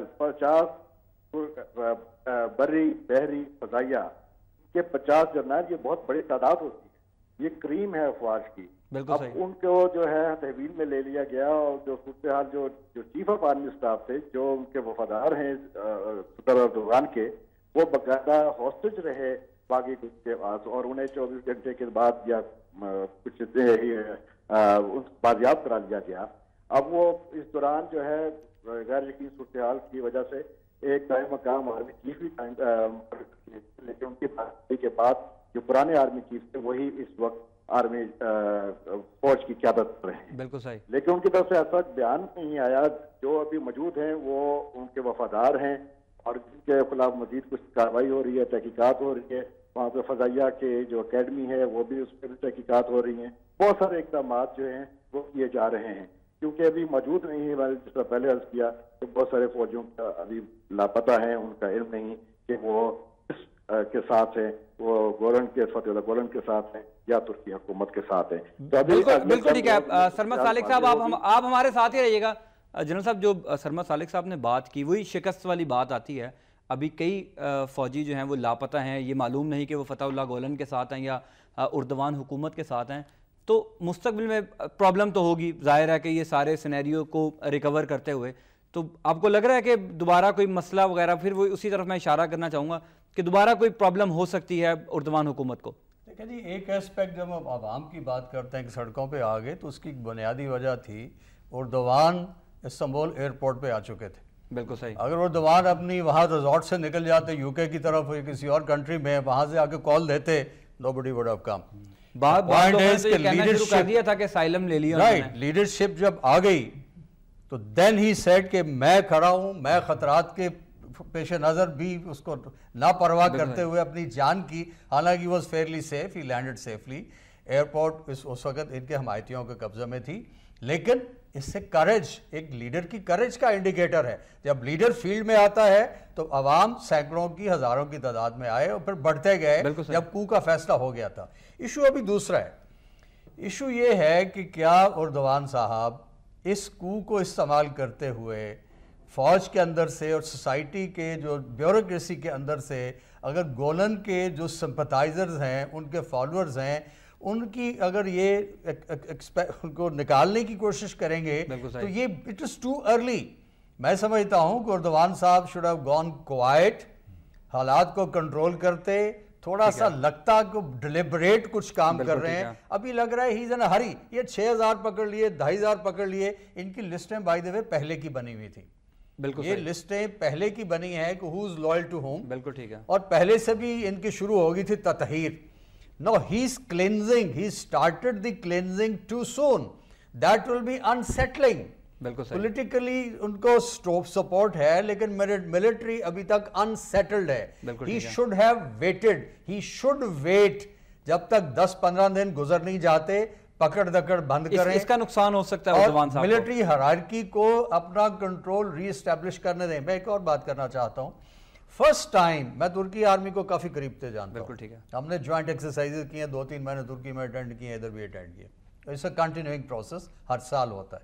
50 بری بحری فضائیہ کے 50 جرنیل، یہ بہت بڑی تعداد ہوتی ہے، یہ کریم ہے افواج کی. اب ان کو جو ہے تحویل میں لے لیا گیا، اور جو صورتحال جو چیف آف آرمی اسٹاف تھے، جو ان کے وفادار ہیں صدر اردوغان کے، وہ باقاعدہ ہاسٹیج رہے باغی گروپ کے پاس، اور انہیں 24 گھنٹے کے بعد یا کچھ بازیاب کرا لیا گیا. اب وہ اس دوران جو ہے غیر یقین صورتحال کی وجہ سے ایک قائم مقام آرمی چیف بھی لیکن ان کی کے بعد جو پرانے آرمی چیف تھے وہی اس وقت آرمی فوج کی قیادت پر ہیں. بالکل صحیح. لیکن ان کی طرف سے ایسا بیان نہیں آیا. جو ابھی موجود ہیں وہ ان کے وفادار ہیں، اور جن کے خلاف مزید کچھ کارروائی ہو رہی ہے، تحقیقات ہو رہی ہے. وہاں پہ فضائیہ کے جو اکیڈمی ہے وہ بھی، اس پہ بھی تحقیقات ہو رہی ہیں. بہت سارے اقدامات جو ہیں وہ کیے جا رہے ہیں، کیونکہ ابھی موجود نہیں ہے. میں نے جس طرح پہلے عرض کیا کہ بہت سارے فوجیوں کا ابھی لاپتہ ہیں، ان کا علم نہیں کہ وہ کس کے ساتھ ہیں، وہ گولن کے فتح اللہ گولن کے ساتھ ہیں یا ترکی حکومت کے ساتھ ہیں. بالکل ٹھیک ہے سرمد صالح صاحب، آپ ہمارے ساتھ ہی رہیے گا. جنرل صاحب، جو سرمد صالح صاحب نے بات کی وہی شکست والی بات آتی ہے. ابھی کئی فوجی جو ہیں وہ لاپتہ ہیں، یہ معلوم نہیں کہ وہ فتح اللہ گولن کے ساتھ ہیں یا اردوان حکومت کے ساتھ ہیں. تو مستقبل میں پرابلم تو ہوگی، ظاہر ہے کہ یہ سارے سینیریو کو ریکور کرتے ہوئے. تو آپ کو لگ رہا ہے کہ دوبارہ کوئی مسئلہ وغیرہ، پھر وہ اسی طرف میں اشارہ کرنا چاہوں گا کہ دوبارہ کوئی پرابلم ہو سکتی ہے اردوان حکومت کو؟ دیکھیں جی، ایک ایسپیکٹ جب ہم عوام کی بات کرتے ہیں کہ سڑکوں پہ آ گئے، تو اس کی بنیادی وجہ تھی اردوان استنبول ایئرپورٹ پہ آ چکے تھے. بالکل صحیح. اگر اردوان اپنی وہاں ریزورٹ سے نکل جاتے یو کے کی طرف یا کسی اور کنٹری میں، وہاں سے آ کے کال دیتے، nobody would have come. Leadership جب آ گئی تو دین ہی سیڈ کہ میں کھڑا ہوں، میں خطرات کے پیش نظر بھی اس کو لاپرواہ کرتے ہوئے اپنی جان کی، حالانکہ was fairly safe, he landed safely. Airport اس وقت ان کے حمایتیوں کے قبضے میں تھی. لیکن اس سے کریج، ایک لیڈر کی کریج کا انڈیکیٹر ہے. جب لیڈر فیلڈ میں آتا ہے تو عوام سینکڑوں کی، ہزاروں کی تعداد میں آئے اور پھر بڑھتے گئے جب کو کا فیصلہ ہو گیا تھا. ایشو ابھی دوسرا ہے. ایشو یہ ہے کہ کیا اردوان صاحب اس کو استعمال کرتے ہوئے فوج کے اندر سے اور سوسائٹی کے جو بیوروکریسی کے اندر سے، اگر گولن کے جو سمپتائزرز ہیں، ان کے فالورز ہیں، ان کی اگر یہ ان کو نکالنے کی کوشش کریں گے تو یہ اٹ از ٹو ارلی. میں سمجھتا ہوں کہ اردوان صاحب شوڈ ہیو گون کوائٹ، حالات کو کنٹرول کرتے، تھوڑا سا لگتا کہ ڈیلیبریٹ کچھ کام کر رہے ہیں. ابھی لگ رہا ہے ہی ان ہری. یہ 6000 پکڑ لیے، 2500 پکڑ لیے. ان کی لسٹیں بائی دی وے پہلے کی بنی ہوئی تھی. یہ لسٹیں پہلے کی بنی ہیں کہ who is loyal to whom. بالکل ٹھیک ہے. اور پہلے سے بھی ان کی شروع ہو گئی تھی تطہیر. No, he's cleansing. He started the cleansing too soon. That will be unsettling. Politically ان کو support ہے لیکن military ابھی تک unsettled ہے. He should have waited. He should wait جب تک 10-15 دن گزر نہیں جاتے، پکڑ دکڑ بند کریں. اس کا نقصان ہو سکتا ہے اردوان صاحب کو. ملٹری ہرارکی کو اپنا کنٹرول ری اسٹیبلش کرنے دیں. میں ایک اور بات کرنا چاہتا ہوں. فرسٹ ٹائم میں ترکی آرمی کو کافی قریب سے جانتا ہوں. ہم نے جوائنٹ ایکسرسائزز کی ہیں، 2-3 میں نے ترکی میں اٹینڈ کی ہیں، ادھر بھی اٹینڈ کیے. اٹس اے کنٹینیوئنگ پروسیس، ہر سال ہوتا ہے.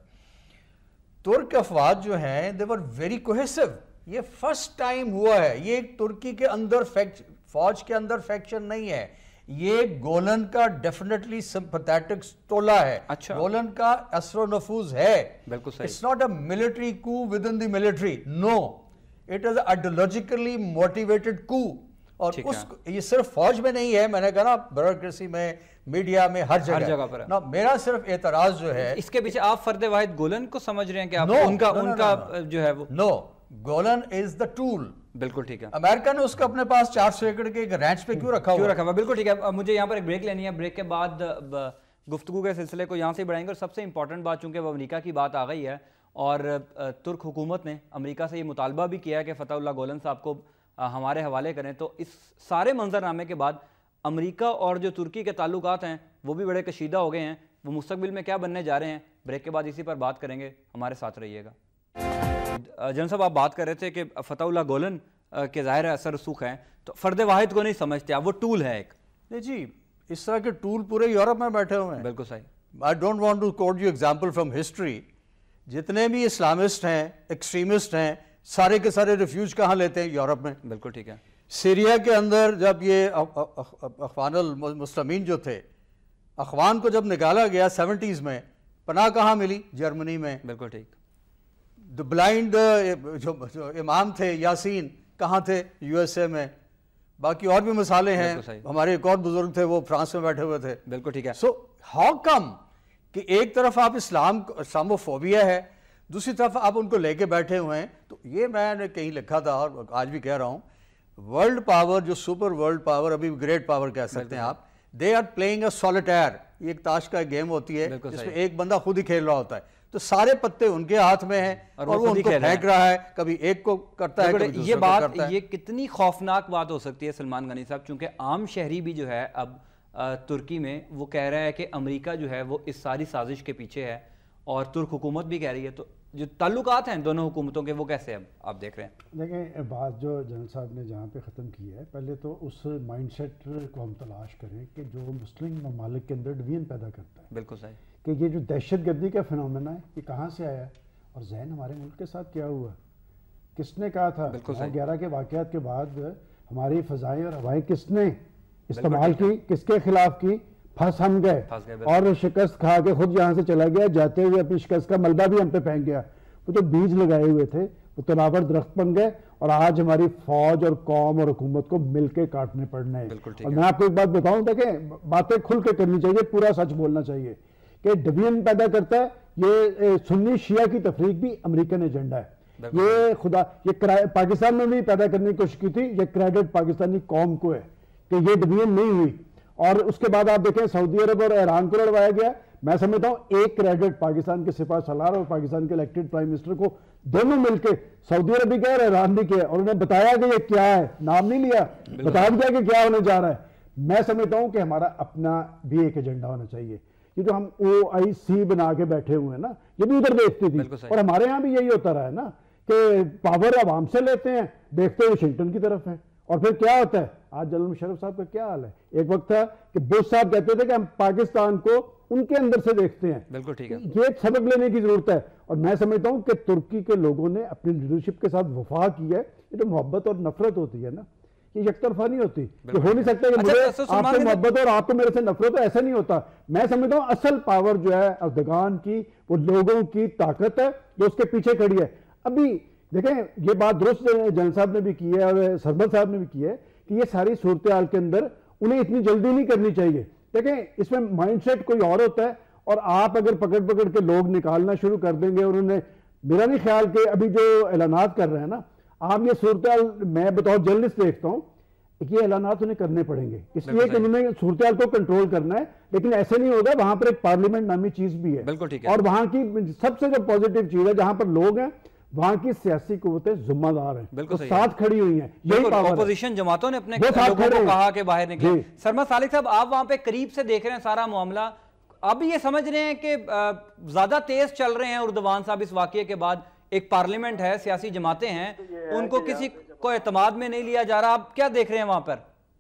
ترک افواج جو ہیں they were very cohesive. یہ فرسٹ ٹائم ہوا ہے. یہ ترکی کے اندر فوج کے اندر فیکشن نہیں ہے. یہ گولن کا ڈیفینیٹلی سمپیتھیٹک ٹولہ ہے. گولن کا اثر و نفوذ ہے. It's not a military coup within the military. No, it is ideologically motivated coup. اور اس یہ صرف فوج میں نہیں ہے، میں نے کہا نا بیوروکریسی میں، میڈیا میں، ہر جگہ پر نا. میرا صرف اعتراض جو ہے اس کے پیچھے آپ فرد واحد گولن کو سمجھ رہے ہیں کہ آپ ان کا جو ہے وہ نو، گولن از دا ٹول. بالکل ٹھیک ہے. امریکہ نے اس کو اپنے پاس 400 ایکڑ کے ایک رینچ پہ کیوں رکھا ہوا؟ بالکل ٹھیک ہے. مجھے یہاں پر ایک بریک لینی ہے، بریک کے بعد گفتگو کے سلسلے کو یہاں سے بڑھائیں گے. اور سب سے امپورٹنٹ بات چونکہ وہ امریکہ کی بات آ گئی ہے اور ترک حکومت نے امریکہ سے یہ مطالبہ بھی کیا ہے کہ فتح اللہ گولن صاحب کو ہمارے حوالے کریں، تو اس سارے منظرنامے کے بعد امریکہ اور جو ترکی کے تعلقات ہیں وہ بھی بڑے کشیدہ ہو گئے ہیں. وہ مستقبل میں کیا بننے جا رہے ہیں، بریک کے بعد اسی پر بات کریں گے. ہمارے ساتھ رہیے گا. جن صاحب آپ بات کر رہے تھے کہ فتح اللہ گولن کے ظاہر اثر رسوخ ہیں، تو فرد واحد کو نہیں سمجھتے آپ، وہ ٹول ہے ایک. نہیں جی، اس طرح کے ٹول پورے یورپ میں بیٹھے ہوئے ہیں. بالکل صحیح. I don't want to quote you example from history. جتنے بھی اسلامسٹ ہیں، ایکسٹریمسٹ ہیں، سارے کے سارے ریفیوج کہاں لیتے ہیں؟ یورپ میں. بالکل ٹھیک ہے. سیریا کے اندر جب یہ اخوان المسلمین جو تھے، اخوان کو جب نکالا گیا 70s میں، پناہ کہاں ملی؟ جرمنی میں. بالکل ٹھیک. دی بلائنڈ جو امام تھے یاسین کہاں تھے؟ یو ایس اے میں. باقی اور بھی مثالیں ہیں. ہمارے ایک اور بزرگ تھے وہ فرانس میں بیٹھے ہوئے تھے. بالکل ٹھیک ہے. سو ہاؤ کم کہ ایک طرف آپ اسلاموفوبیا ہے، دوسری طرف آپ ان کو لے کے بیٹھے ہوئے ہیں. تو یہ میں نے کہیں لکھا تھا اور آج بھی کہہ رہا ہوں، ورلڈ پاور جو سپر ورلڈ پاور، ابھی گریٹ پاور کہہ سکتے ہیں آپ، دے آر پلئنگ اے سولٹیر. یہ ایک تاش کا گیم ہوتی ہے جس میں ایک بندہ خود ہی کھیل رہا ہوتا ہے، تو سارے پتے ان کے ہاتھ میں ہیں اور وہ ان کو پھینک رہا ہے. کبھی ایک کو کرتا ہے، کبھی دوسرے کو کرتا ہے. یہ کتنی خوفناک بات ہو سکتی ہے سلمان غنی صاحب، چونکہ عام شہری بھی جو ہے اب ترکی میں وہ کہہ رہا ہے کہ امریکہ جو ہے وہ اس ساری سازش کے پیچھے ہے، اور ترک حکومت بھی کہہ رہی ہے. تو جو تعلقات ہیں دونوں حکومتوں کے وہ کیسے اب آپ دیکھ رہے ہیں؟ دیکھیں، بات جو جنرل صاحب نے جہاں پہ ختم کی ہے، پہلے تو اس مائنڈ سیٹ کو ہم تلاش کریں کہ جو مسلم ممالک کے اندر ڈویژن پیدا کرتا ہے. بالکل صحیح. کہ یہ جو دہشت گردی کا فنومینا ہے یہ کہاں سے آیا ہے، اور ذہن ہمارے ملک کے ساتھ کیا ہوا، کس نے کہا تھا 11 کے واقعات کے بعد ہماری فضائیں اور ہوائیں کس نے استعمال کی، کس کے خلاف کی؟ پھنس ہم گئے اور شکست کھا کے خود یہاں سے چلا گیا، جاتے ہوئے اپنی شکست کا ملبہ بھی ہم پہ پھینک گیا. وہ جو بیج لگائے ہوئے تھے وہ تناور درخت بن گئے، اور آج ہماری فوج اور قوم اور حکومت کو مل کے کاٹنے پڑنے ہیں. اور میں آپ کو ایک بات بتاؤں، دیکھیں باتیں کھل کے کرنی چاہیے، پورا سچ بولنا چاہیے کہ ڈویژن پیدا کرتا ہے یہ سنی شیعہ کی تفریق بھی امریکن ایجنڈا ہے. یہ پاکستان میں بھی پیدا کرنے کی کوشش کی تھی. یہ کریڈٹ پاکستانی قوم کو ہے کہ یہ ڈویژن نہیں ہوئی. اور اس کے بعد آپ دیکھیں سعودی عرب اور ایران کو لڑوایا گیا. میں سمجھتا ہوں ایک کریڈٹ پاکستان کے سپاہ سالار اور پاکستان کے الیکٹڈ پرائم منسٹر کو دونوں مل کے، سعودی عرب بھی کیا اور ایران بھی کیا، اور انہیں بتایا کہ یہ کیا ہے، نام نہیں لیا، بتا دیا کہ کیا ہونے جا رہا ہے. میں سمجھتا ہوں کہ ہمارا اپنا بھی ایک ایجنڈا ہونا چاہیے. یہ جو ہم OIC بنا کے بیٹھے ہوئے ہیں نا، یہ بھی ادھر دیکھتی تھی، اور ہمارے ہاں بھی یہی ہوتا رہا ہے نا کہ پاور عوام سے لیتے ہیں، دیکھتے واشنگٹن کی طرف ہے. اور پھر کیا ہوتا ہے؟ آج جنرل مشرف صاحب کا کیا حال ہے؟ ایک وقت تھا کہ بش صاحب کہتے تھے کہ ہم پاکستان کو ان کے اندر سے دیکھتے ہیں. بالکل ٹھیک ہے. یہ سبق لینے کی ضرورت ہے. اور میں سمجھتا ہوں کہ ترکی کے لوگوں نے اپنی لیڈرشپ کے ساتھ وفا کی ہے. یہ جو محبت اور نفرت ہوتی ہے نا، یہ یک طرفہ نہیں ہوتی. یہ ہو نہیں سکتا کہ مجھے آپ سے محبت اور آپ کو میرے سے نفرت ہو، ایسا نہیں ہوتا. میں سمجھتا ہوں اصل پاور جو ہے اردگان کی، وہ لوگوں کی طاقت ہے جو اس کے پیچھے کھڑی ہے. ابھی دیکھیں یہ بات درست جنرل صاحب نے بھی کی ہے اور سربت صاحب نے بھی کی ہے کہ یہ ساری صورتحال کے اندر انہیں اتنی جلدی نہیں کرنی چاہیے. دیکھیں اس میں مائنڈ سیٹ کوئی اور ہوتا ہے، اور آپ اگر پکڑ کے لوگ نکالنا شروع کر دیں گے، اور انہیں میرا نہیں خیال کہ ابھی جو اعلانات کر رہے ہیں نا، آپ یہ صورتحال میں بطور جرنلسٹ دیکھتا ہوں کہ یہ اعلانات انہیں کرنے پڑیں گے، اس لیے کہ انہوں نے صورتحال کو کنٹرول کرنا ہے. لیکن ایسے نہیں ہوگا. وہاں پر ایک پارلیمنٹ نامی چیز بھی ہے، اور وہاں کی سب سے جو پازیٹیو چیز ہے، جہاں پر لوگ ہیں وہاں کی سیاسی قوتیں ذمہ دار ہیں، وہ ساتھ کھڑی ہوئی ہیں. یہی اپوزیشن جماعتوں نے اپنے لوگوں کو کہا کہ باہر نکلیں. سرمد صالح صاحب، آپ وہاں پہ قریب سے دیکھ رہے ہیں سارا معاملہ، اب یہ سمجھ رہے ہیں کہ زیادہ تیز چل رہے ہیں اردوان صاحب اس واقعے کے بعد؟ ایک پارلیمنٹ ہے، سیاسی جماعتیں ہیں، ان کو کسی کو اعتماد میں نہیں لیا جا رہا. آپ کیا دیکھ رہے ہیں وہاں پر؟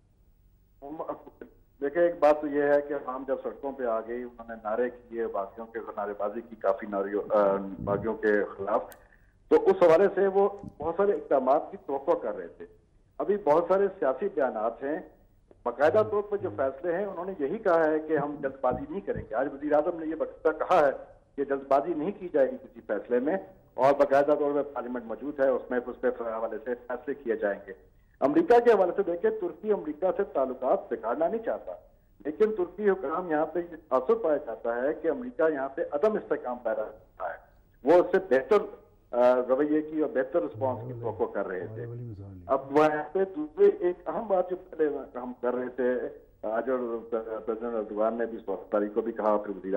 دیکھیں ایک بات تو یہ ہے کہ عوام جب سڑکوں پہ آ گئی، انہوں نے نعرے کیے، باغیوں کے نعرے بازی کی کافی باغیوں کے خلاف، تو اس حوالے سے وہ بہت سارے اقدامات کی توقع کر رہے تھے. ابھی بہت سارے سیاسی بیانات ہیں، باقاعدہ طور پر جو فیصلے ہیں انہوں نے یہی کہا ہے کہ ہم جلد بازی نہیں کریں گے. آج وزیر اعظم نے یہ باقاعدہ کہا ہے کہ جلد بازی نہیں کی جائے گی کسی فیصلے میں، اور باقاعدہ طور پر پارلیمنٹ موجود ہے، اس میں اس پہ حوالے سے فیصلے کیے جائیں گے. امریکہ کے حوالے سے دیکھیں، ترکی امریکہ سے تعلقات بگاڑنا نہیں چاہتا، لیکن ترکی حکام یہاں پہ یہ تاثر پایا جاتا ہے کہ امریکہ یہاں پہ عدم استحکام پیدا کرتا ہے، وہ اس سے بہتر رویے کی اور بہتر رسپانس کی توقع کر رہے تھے۔ اب وہ یہاں پہ دوسرے ایک اہم بات جو پہلے ہم کر رہے تھے آج، اور پریزیڈنٹ اردوغان نے بھی 16 تاریخ کو بھی کہا، پھر وزیر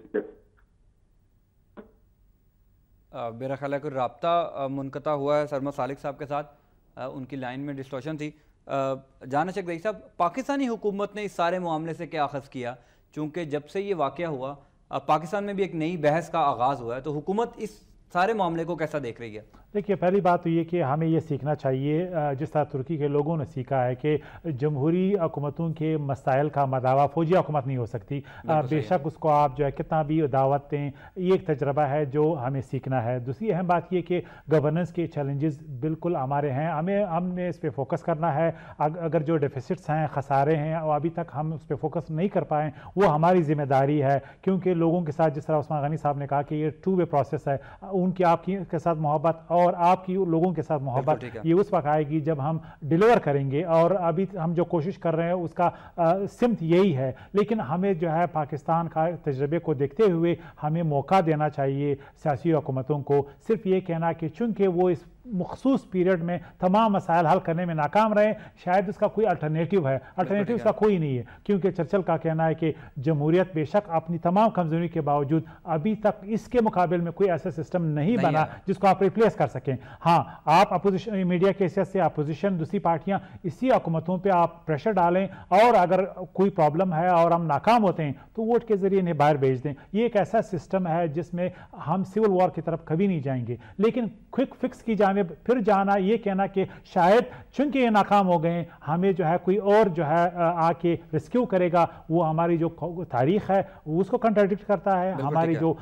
میرا خیال ہے کہ رابطہ منقطع ہوا ہے سرمد سالک صاحب کے ساتھ، ان کی لائن میں ڈسٹورشن تھی۔ جانا شیخ زئی صاحب، پاکستانی حکومت نے اس سارے معاملے سے کیا اخذ کیا؟ چونکہ جب سے یہ واقعہ ہوا پاکستان میں بھی ایک نئی بحث کا آغاز ہوا ہے، تو حکومت اس سارے معاملے کو کیسا دیکھ رہی ہے؟ دیکھیے، پہلی بات تو یہ کہ ہمیں یہ سیکھنا چاہیے، جس طرح ترکی کے لوگوں نے سیکھا ہے کہ جمہوری حکومتوں کے مسائل کا مداوا فوجی حکومت نہیں ہو سکتی، بے شک اس کو آپ جو ہے کتنا بھی دعوت دیں، یہ ایک تجربہ ہے جو ہمیں سیکھنا ہے۔ دوسری اہم بات یہ کہ گورننس کے چیلنجز بالکل ہمارے ہیں، ہم نے اس پہ فوکس کرنا ہے۔ اگر جو ڈیفیسٹس ہیں، خسارے ہیں، اور ابھی تک ہم اس پہ فوکس نہیں کر پائے، وہ ہماری ذمہ داری ہے، کیونکہ لوگوں کے ساتھ جس طرح عثمان غنی صاحب نے کہا کہ یہ ٹو وے پروسیس ہے، ان کی آپ کی کے ساتھ محبت اور آپ کی لوگوں کے ساتھ محبت یہ اس وقت آئے گی جب ہم ڈیلیور کریں گے، اور ابھی ہم جو کوشش کر رہے ہیں اس کا سمت یہی ہے۔ لیکن ہمیں جو ہے پاکستان کا تجربے کو دیکھتے ہوئے ہمیں موقع دینا چاہیے سیاسی حکومتوں کو۔ صرف یہ کہنا کہ چونکہ وہ اس مخصوص پیریڈ میں تمام مسائل حل کرنے میں ناکام رہے، شاید اس کا کوئی الٹرنیٹیو ہے، الٹرنیٹیو اس کا کوئی نہیں ہے، کیونکہ چرچل کا کہنا ہے کہ جمہوریت بے شک اپنی تمام کمزوری کے باوجود ابھی تک اس کے مقابل میں کوئی ایسا سسٹم نہیں بنا جس کو آپ ریپلیس کر سکیں۔ ہاں، آپ اپوزیشن میڈیا کی حیثیت سے اپوزیشن دوسری پارٹیاں اسی حکومتوں پہ آپ پریشر ڈالیں، اور اگر کوئی پرابلم ہے اور ہم ناکام ہوتے ہیں تو ووٹ کے ذریعے انہیں باہر بھیج دیں۔ یہ ایک ایسا سسٹم ہے جس میں ہم سول وار کی طرف کبھی نہیں جائیں گے، لیکن کوئک فکس کی جانب پھر جانا، یہ کہنا کہ شاید چونکہ یہ ناکام ہو گئے ہمیں جو ہے کوئی اور جو ہے آ کے ریسکیو کرے گا، وہ ہماری جو تاریخ ہے اس کو کنٹراڈکٹ کرتا ہے، ہماری جو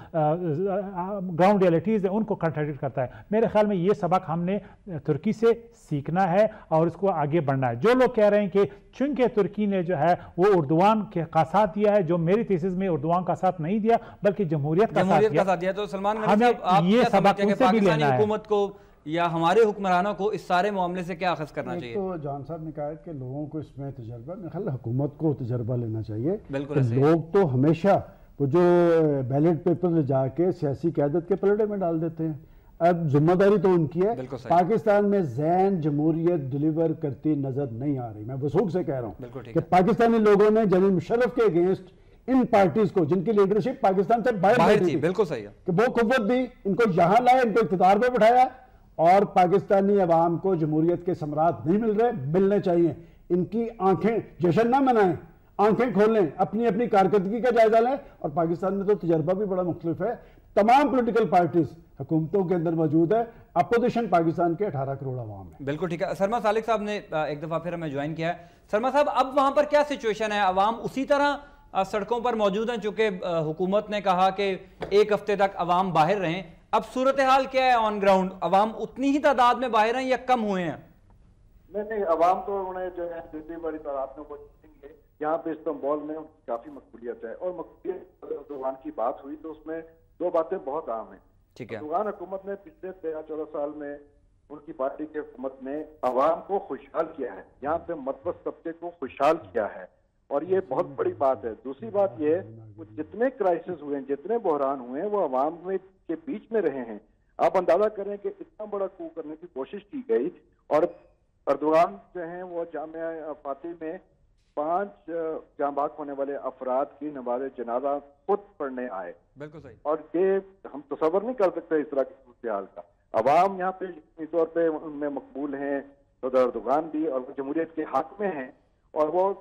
گراؤنڈ ریئلٹیز ہیں ان کو کنٹراڈکٹ کرتا ہے۔ میرے خیال میں یہ سبق ہم نے ترکی سے سیکھنا ہے اور اس کو آگے بڑھنا ہے۔ جو لوگ کہہ رہے ہیں کہ چونکہ ترکی نے جو ہے وہ اردوان کا ساتھ دیا ہے، جو میری تیسز میں اردوان کا ساتھ نہیں دیا بلکہ جمہوریت کا ساتھ دیا، تو سلمان غنی صاحب آپ یہ کیا سمجھتے ہیں کہ پاکستانی حکومت کو یا ہمارے حکمرانوں کو اس سارے معاملے سے کیا اخذ کرنا چاہیے؟ تو جان صاحب نے کہا ہے کہ لوگوں کو اس میں تجربہ، میرے خیال حکومت کو تجربہ لینا چاہیے۔ لوگ تو ہمیشہ وہ جو بیلٹ پیپر لے جا کے سیاسی قیادت کے پلڑے میں ڈال دیتے ہیں، اب ذمہ داری تو ان کی ہے۔ پاکستان میں ذہن جمہوریت ڈیلیور کرتی نظر نہیں آ رہی۔ میں وثوق سے کہہ رہا ہوں کہ پاکستانی لوگوں نے جنرل مشرف کے اگینسٹ ان پارٹیز کو، جن کی لیڈرشپ پاکستان سے باہر تھی، بالکل صحیح ہے، کہ وہ قوت دی، ان کو یہاں لائے، ان کو اقتدار پہ بٹھایا، اور پاکستانی عوام کو جمہوریت کے ثمرات نہیں مل رہے، ملنے چاہیے۔ ان کی آنکھیں جشن نہ منائیں، آنکھیں کھولیں، اپنی اپنی کارکردگی کا جائزہ لیں۔ اور پاکستان میں تو تجربہ بھی بڑا مختلف ہے، تمام پولیٹیکل پارٹیز حکومتوں کے اندر موجود ہے، اپوزیشن پاکستان کے 18 کروڑ عوام ہے۔ بالکل ٹھیک ہے۔ سرمد سالک صاحب نے ایک دفعہ پھر ہمیں جوائن کیا ہے۔ سرمد صاحب، اب وہاں پر کیا سچویشن ہے؟ عوام اسی طرح سڑکوں پر موجود ہیں؟ چونکہ حکومت نے کہا کہ ایک ہفتے تک عوام باہر رہیں، اب صورتحال کیا ہے آن گراؤنڈ؟ عوام اتنی ہی تعداد میں باہر ہیں یا کم ہوئے ہیں؟ نہیں، عوام تو انہیں جو ہے جتنی بڑی تعداد میں وہ گے۔ یہاں پہ استنبول میں کافی مقبولیت ہے، اور مقبولیت اردوغان کی بات ہوئی تو اس میں دو باتیں بہت عام ہیں۔ اردوغان حکومت نے پچھلے 13-14 سال میں، ان کی پارٹی کی حکومت نے عوام کو خوشحال کیا ہے، یہاں پہ متوسط طبقے کو خوشحال کیا ہے، اور یہ بہت بڑی بات ہے۔ دوسری بات یہ ہے، جتنے کرائسس ہوئے ہیں، جتنے بحران ہوئے ہیں، وہ عوام کے بیچ میں رہے ہیں۔ آپ اندازہ کریں کہ اتنا بڑا کو کرنے کی کوشش کی گئی، اور اردوغان جو ہیں وہ جامعہ فاتح میں 5 جاں بحق ہونے والے افراد کی نماز جنازہ خود پڑھنے آئے۔ بالکل صحیح۔ اور یہ ہم تصور نہیں کر سکتے اس طرح کی صورتحال کا۔ عوام یہاں پہ یقینی طور پہ ان میں مقبول ہیں، صدر اردوغان بھی، اور وہ جمہوریت کے حق میں ہیں، اور وہ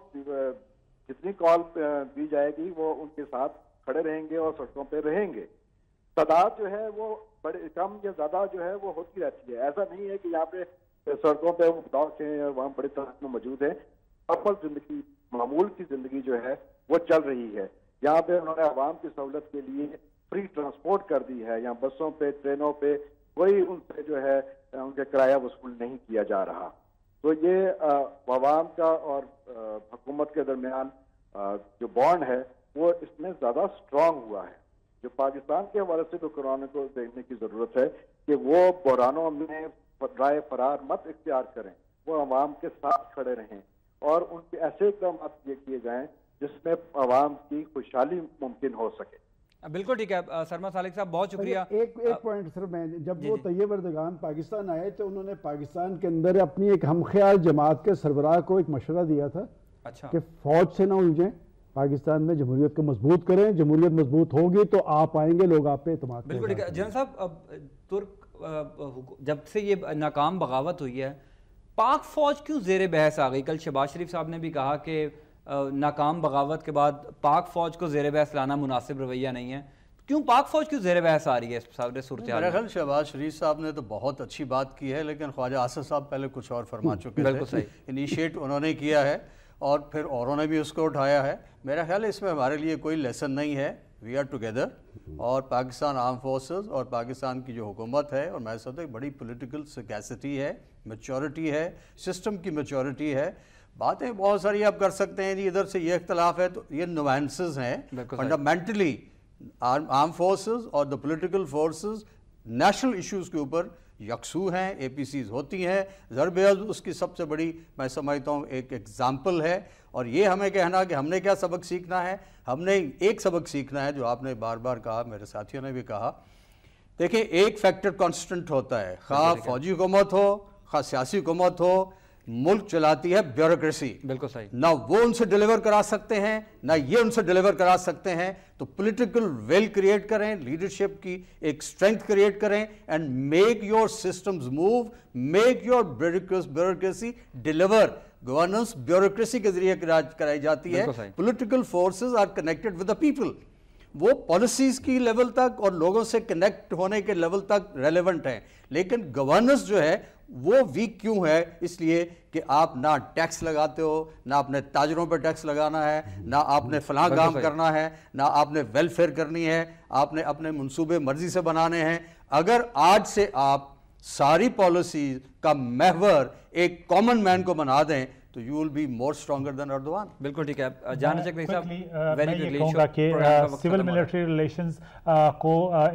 جتنی کال دی جائے گی وہ ان کے ساتھ کھڑے رہیں گے اور سڑکوں پہ رہیں گے۔ تعداد جو ہے وہ بڑے کم یا زیادہ جو ہے وہ ہوتی رہتی ہے، ایسا نہیں ہے کہ یہاں پہ سڑکوں پہ وہ بلاک ہیں اور وہاں بڑی تعداد میں موجود ہیں۔ اصل زندگی، معمول کی زندگی جو ہے وہ چل رہی ہے۔ یہاں پہ انہوں نے عوام کی سہولت کے لیے فری ٹرانسپورٹ کر دی ہے، یہاں بسوں پہ، ٹرینوں پہ کوئی ان سے جو ہے ان کے کرایہ وصول نہیں کیا جا رہا۔ تو یہ عوام کا اور حکومت کے درمیان جو بانڈ ہے وہ اس میں زیادہ سٹرانگ ہوا ہے۔ جو پاکستان کے حوالے سے حکمرانوں کو دیکھنے کی ضرورت ہے کہ وہ بحرانوں میں رائے فرار مت اختیار کریں، وہ عوام کے ساتھ کھڑے رہیں اور ان کے ایسے اقدامات یہ کیے جائیں جس میں عوام کی خوشحالی ممکن ہو سکے. بالکل ٹھیک ہے سرما سالک صاحب، بہت شکریہ. ایک پوائنٹ سر، میں جب وہ طیب اردگان پاکستان آئے تو انہوں نے پاکستان کے اندر اپنی ایک ہم خیال جماعت کے سربراہ کو ایک مشورہ دیا تھا کہ فوج سے نہ الجھیں، پاکستان میں جمہوریت کو مضبوط کریں، جمہوریت مضبوط ہوگی تو آپ آئیں گے، لوگ آپ پہ اعتماد کریں. بالکل ٹھیک ہے جنرل صاحب، ترک جب سے یہ ناکام بغاوت ہوئی ہے، پاک فوج کیوں زیر بحث آ گئی؟ کل شہباز شریف صاحب نے بھی کہا کہ ناکام بغاوت کے بعد پاک فوج کو زیر بحث لانا مناسب رویہ نہیں ہے. کیوں پاک فوج کیوں زیر بحث آ رہی ہے اس صورتحال؟ میرا خیال شہباز شریف صاحب نے تو بہت اچھی بات کی ہے، لیکن خواجہ آصف صاحب پہلے کچھ اور فرما چکے تھے. انیشیٹ انہوں نے کیا ہے اور پھر اوروں نے بھی اس کو اٹھایا ہے. میرا خیال ہے اس میں ہمارے لیے کوئی لیسن نہیں ہے. وی آر ٹوگیدر، اور پاکستان آرم فورسز اور پاکستان کی جو حکومت ہے، اور میں سمجھتا ہوں بڑی پولیٹیکل سیکیسٹی ہے، میچورٹی ہے، سسٹم کی میچورٹی ہے. باتیں بہت ساری آپ کر سکتے ہیں جی ادھر سے یہ اختلاف ہے، تو یہ نوانسز ہیں. فنڈامنٹلی آرم فورسز اور the political forces national issues کے اوپر یکسو ہیں. اے پی سیز ہوتی ہیں. ضرب عضو اس کی سب سے بڑی میں سمجھتا ہوں ایک ایگزامپل ہے. اور یہ ہمیں کہنا کہ ہم نے کیا سبق سیکھنا ہے، ہم نے ایک سبق سیکھنا ہے جو آپ نے بار بار کہا، میرے ساتھیوں نے بھی کہا. دیکھیں ایک فیکٹر کانسٹنٹ ہوتا ہے، خواہ فوجی حکومت ہو خواہ سیاسی حکومت ہو، ملک چلاتی ہے بیوروکریسی. بالکل صحیح. نہ وہ ان سے ڈیلیور کرا سکتے ہیں نہ یہ ان سے ڈیلیور کرا سکتے ہیں. تو پولیٹیکل ویل کریٹ کریں، لیڈرشپ کی ایک اسٹرینتھ کریٹ کریں، and make your systems move, make your bureaucracy deliver. Governance bureaucracy کے ذریعے کرائی جاتی ہے. Political forces are connected with the people. وہ پالیسیز کی لیول تک اور لوگوں سے کنیکٹ ہونے کے لیول تک ریلیونٹ ہیں. لیکن گورننس جو ہے وہ ویک کیوں ہے؟ اس لیے کہ آپ نہ ٹیکس لگاتے ہو، نہ اپنے تاجروں پہ ٹیکس لگانا ہے، نہ آپ نے فلاں کام کرنا ہے، نہ آپ نے ویلفیئر کرنی ہے، آپ نے اپنے منصوبے مرضی سے بنانے ہیں. اگر آج سے آپ ساری پالیسیز کا محور ایک کامن مین کو بنا دیں تو you will be more stronger than Erdogan. بالکل ٹھیک ہے. جان چک صاحب میں یہ کہوں گا کہ سول ملٹری ریلیشنز کو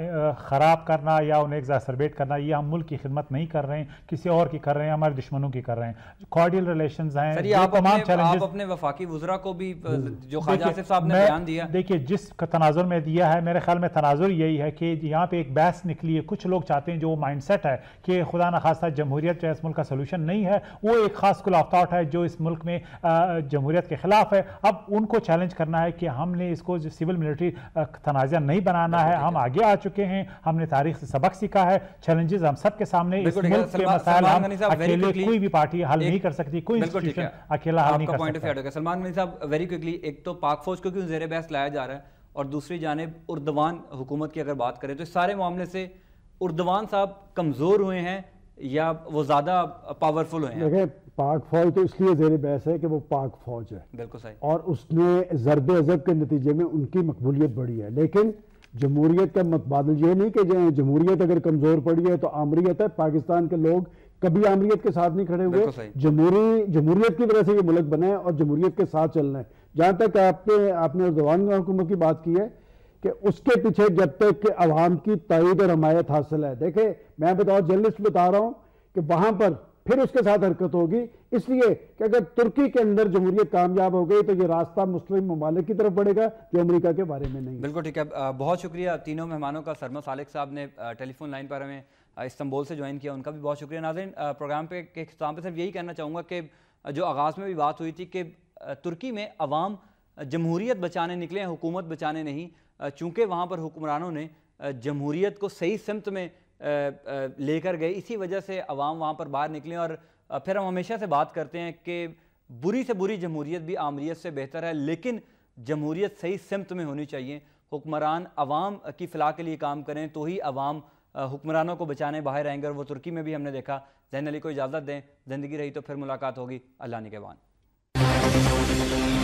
خراب کرنا یا انہیں ایگزاسربیٹ کرنا، یہ ہم ملک کی خدمت نہیں کر رہے ہیں، کسی اور کی کر رہے ہیں، ہمارے دشمنوں کی کر رہے ہیں. کوارڈیل ریلیشنز ہیں. سر آپ اپنے وفاقی وزراء کو بھی جو خواجہ آصف صاحب نے بیان دیا، دیکھیے جس تناظر میں دیا ہے، میرے خیال میں تناظر یہی ہے کہ یہاں پہ ایک بحث نکلی ہے. کچھ لوگ چاہتے ہیں، جو مائنڈ سیٹ ہے کہ خدا نخواستہ جمہوریت جو ہے اس ملک کا سلوشن نہیں ہے، وہ ایک خاص اسکول آف تھاٹ ہے جو اس ملک میں جمہوریت کے خلاف ہے. اب ان کو چیلنج کرنا ہے کہ ہم نے اس کو سول ملٹری تنازع نہیں بنانا ہے. ہم آگے آ چکے ہیں، ہم نے تاریخ سے سبق سیکھا ہے. چیلنجز ہم سب کے سامنے. اس ملک کے مسائل ہم اکیلے کوئی بھی پارٹی حل نہیں کر سکتی، کوئی انسٹیٹیوشن اکیلا حل نہیں کر سکتا. سلمان غنی صاحب ویری کوئکلی، ایک تو پاک فوج کو کیوں زیر بحث لایا جا رہا ہے، اور دوسری جانب اردوان حکومت کی اگر بات کریں تو اس سارے معاملے سے اردوان صاحب کمزور ہوئے ہیں یا وہ زیادہ پاورفل ہوئے ہیں؟ دیکھیں پاک فوج تو اس لیے زیر بحث ہے کہ وہ پاک فوج ہے. بالکل صحیح. اور اس نے ضرب عضب کے نتیجے میں ان کی مقبولیت بڑھی ہے. لیکن جمہوریت کا متبادل یہ نہیں کہ جمہوریت اگر کمزور پڑی ہے تو آمریت ہے. پاکستان کے لوگ کبھی آمریت کے ساتھ نہیں کھڑے ہوئے. جمہوریت کی وجہ سے یہ ملک بنا ہے اور جمہوریت کے ساتھ چلنا ہے. جہاں تک آپ نے اردوان حکومت کی بات کی ہے کہ اس کے پیچھے جب تک کہ عوام کی تائید اور حمایت حاصل ہے، دیکھیں میں بطور جرنلسٹ بتا رہا ہوں کہ وہاں پر پھر اس کے ساتھ حرکت ہوگی. اس لیے کہ اگر ترکی کے اندر جمہوریت کامیاب ہو گئی تو یہ راستہ مسلم ممالک کی طرف بڑھے گا جو امریکہ کے بارے میں نہیں. بالکل ٹھیک ہے. بہت شکریہ تینوں مہمانوں کا. سرما سالک صاحب نے ٹیلی فون لائن پر ہمیں استنبول سے جوائن کیا، ان کا بھی بہت شکریہ. ناظرین پروگرام پہ کے اختتام پہ صرف یہی کہنا چاہوں گا کہ جو آغاز میں بھی بات ہوئی تھی کہ ترکی میں عوام جمہوریت بچانے نکلے ہیں، حکومت بچانے نہیں. چونکہ وہاں پر حکمرانوں نے جمہوریت کو صحیح سمت میں لے کر گئے، اسی وجہ سے عوام وہاں پر باہر نکلیں. اور پھر ہم ہمیشہ سے بات کرتے ہیں کہ بری سے بری جمہوریت بھی آمریت سے بہتر ہے، لیکن جمہوریت صحیح سمت میں ہونی چاہیے. حکمران عوام کی فلاح کے لیے کام کریں تو ہی عوام حکمرانوں کو بچانے باہر آئیں گے. اور وہ ترکی میں بھی ہم نے دیکھا. ذہین علی کو اجازت دیں، زندگی رہی تو پھر ملاقات ہوگی. اللہ نگہبان.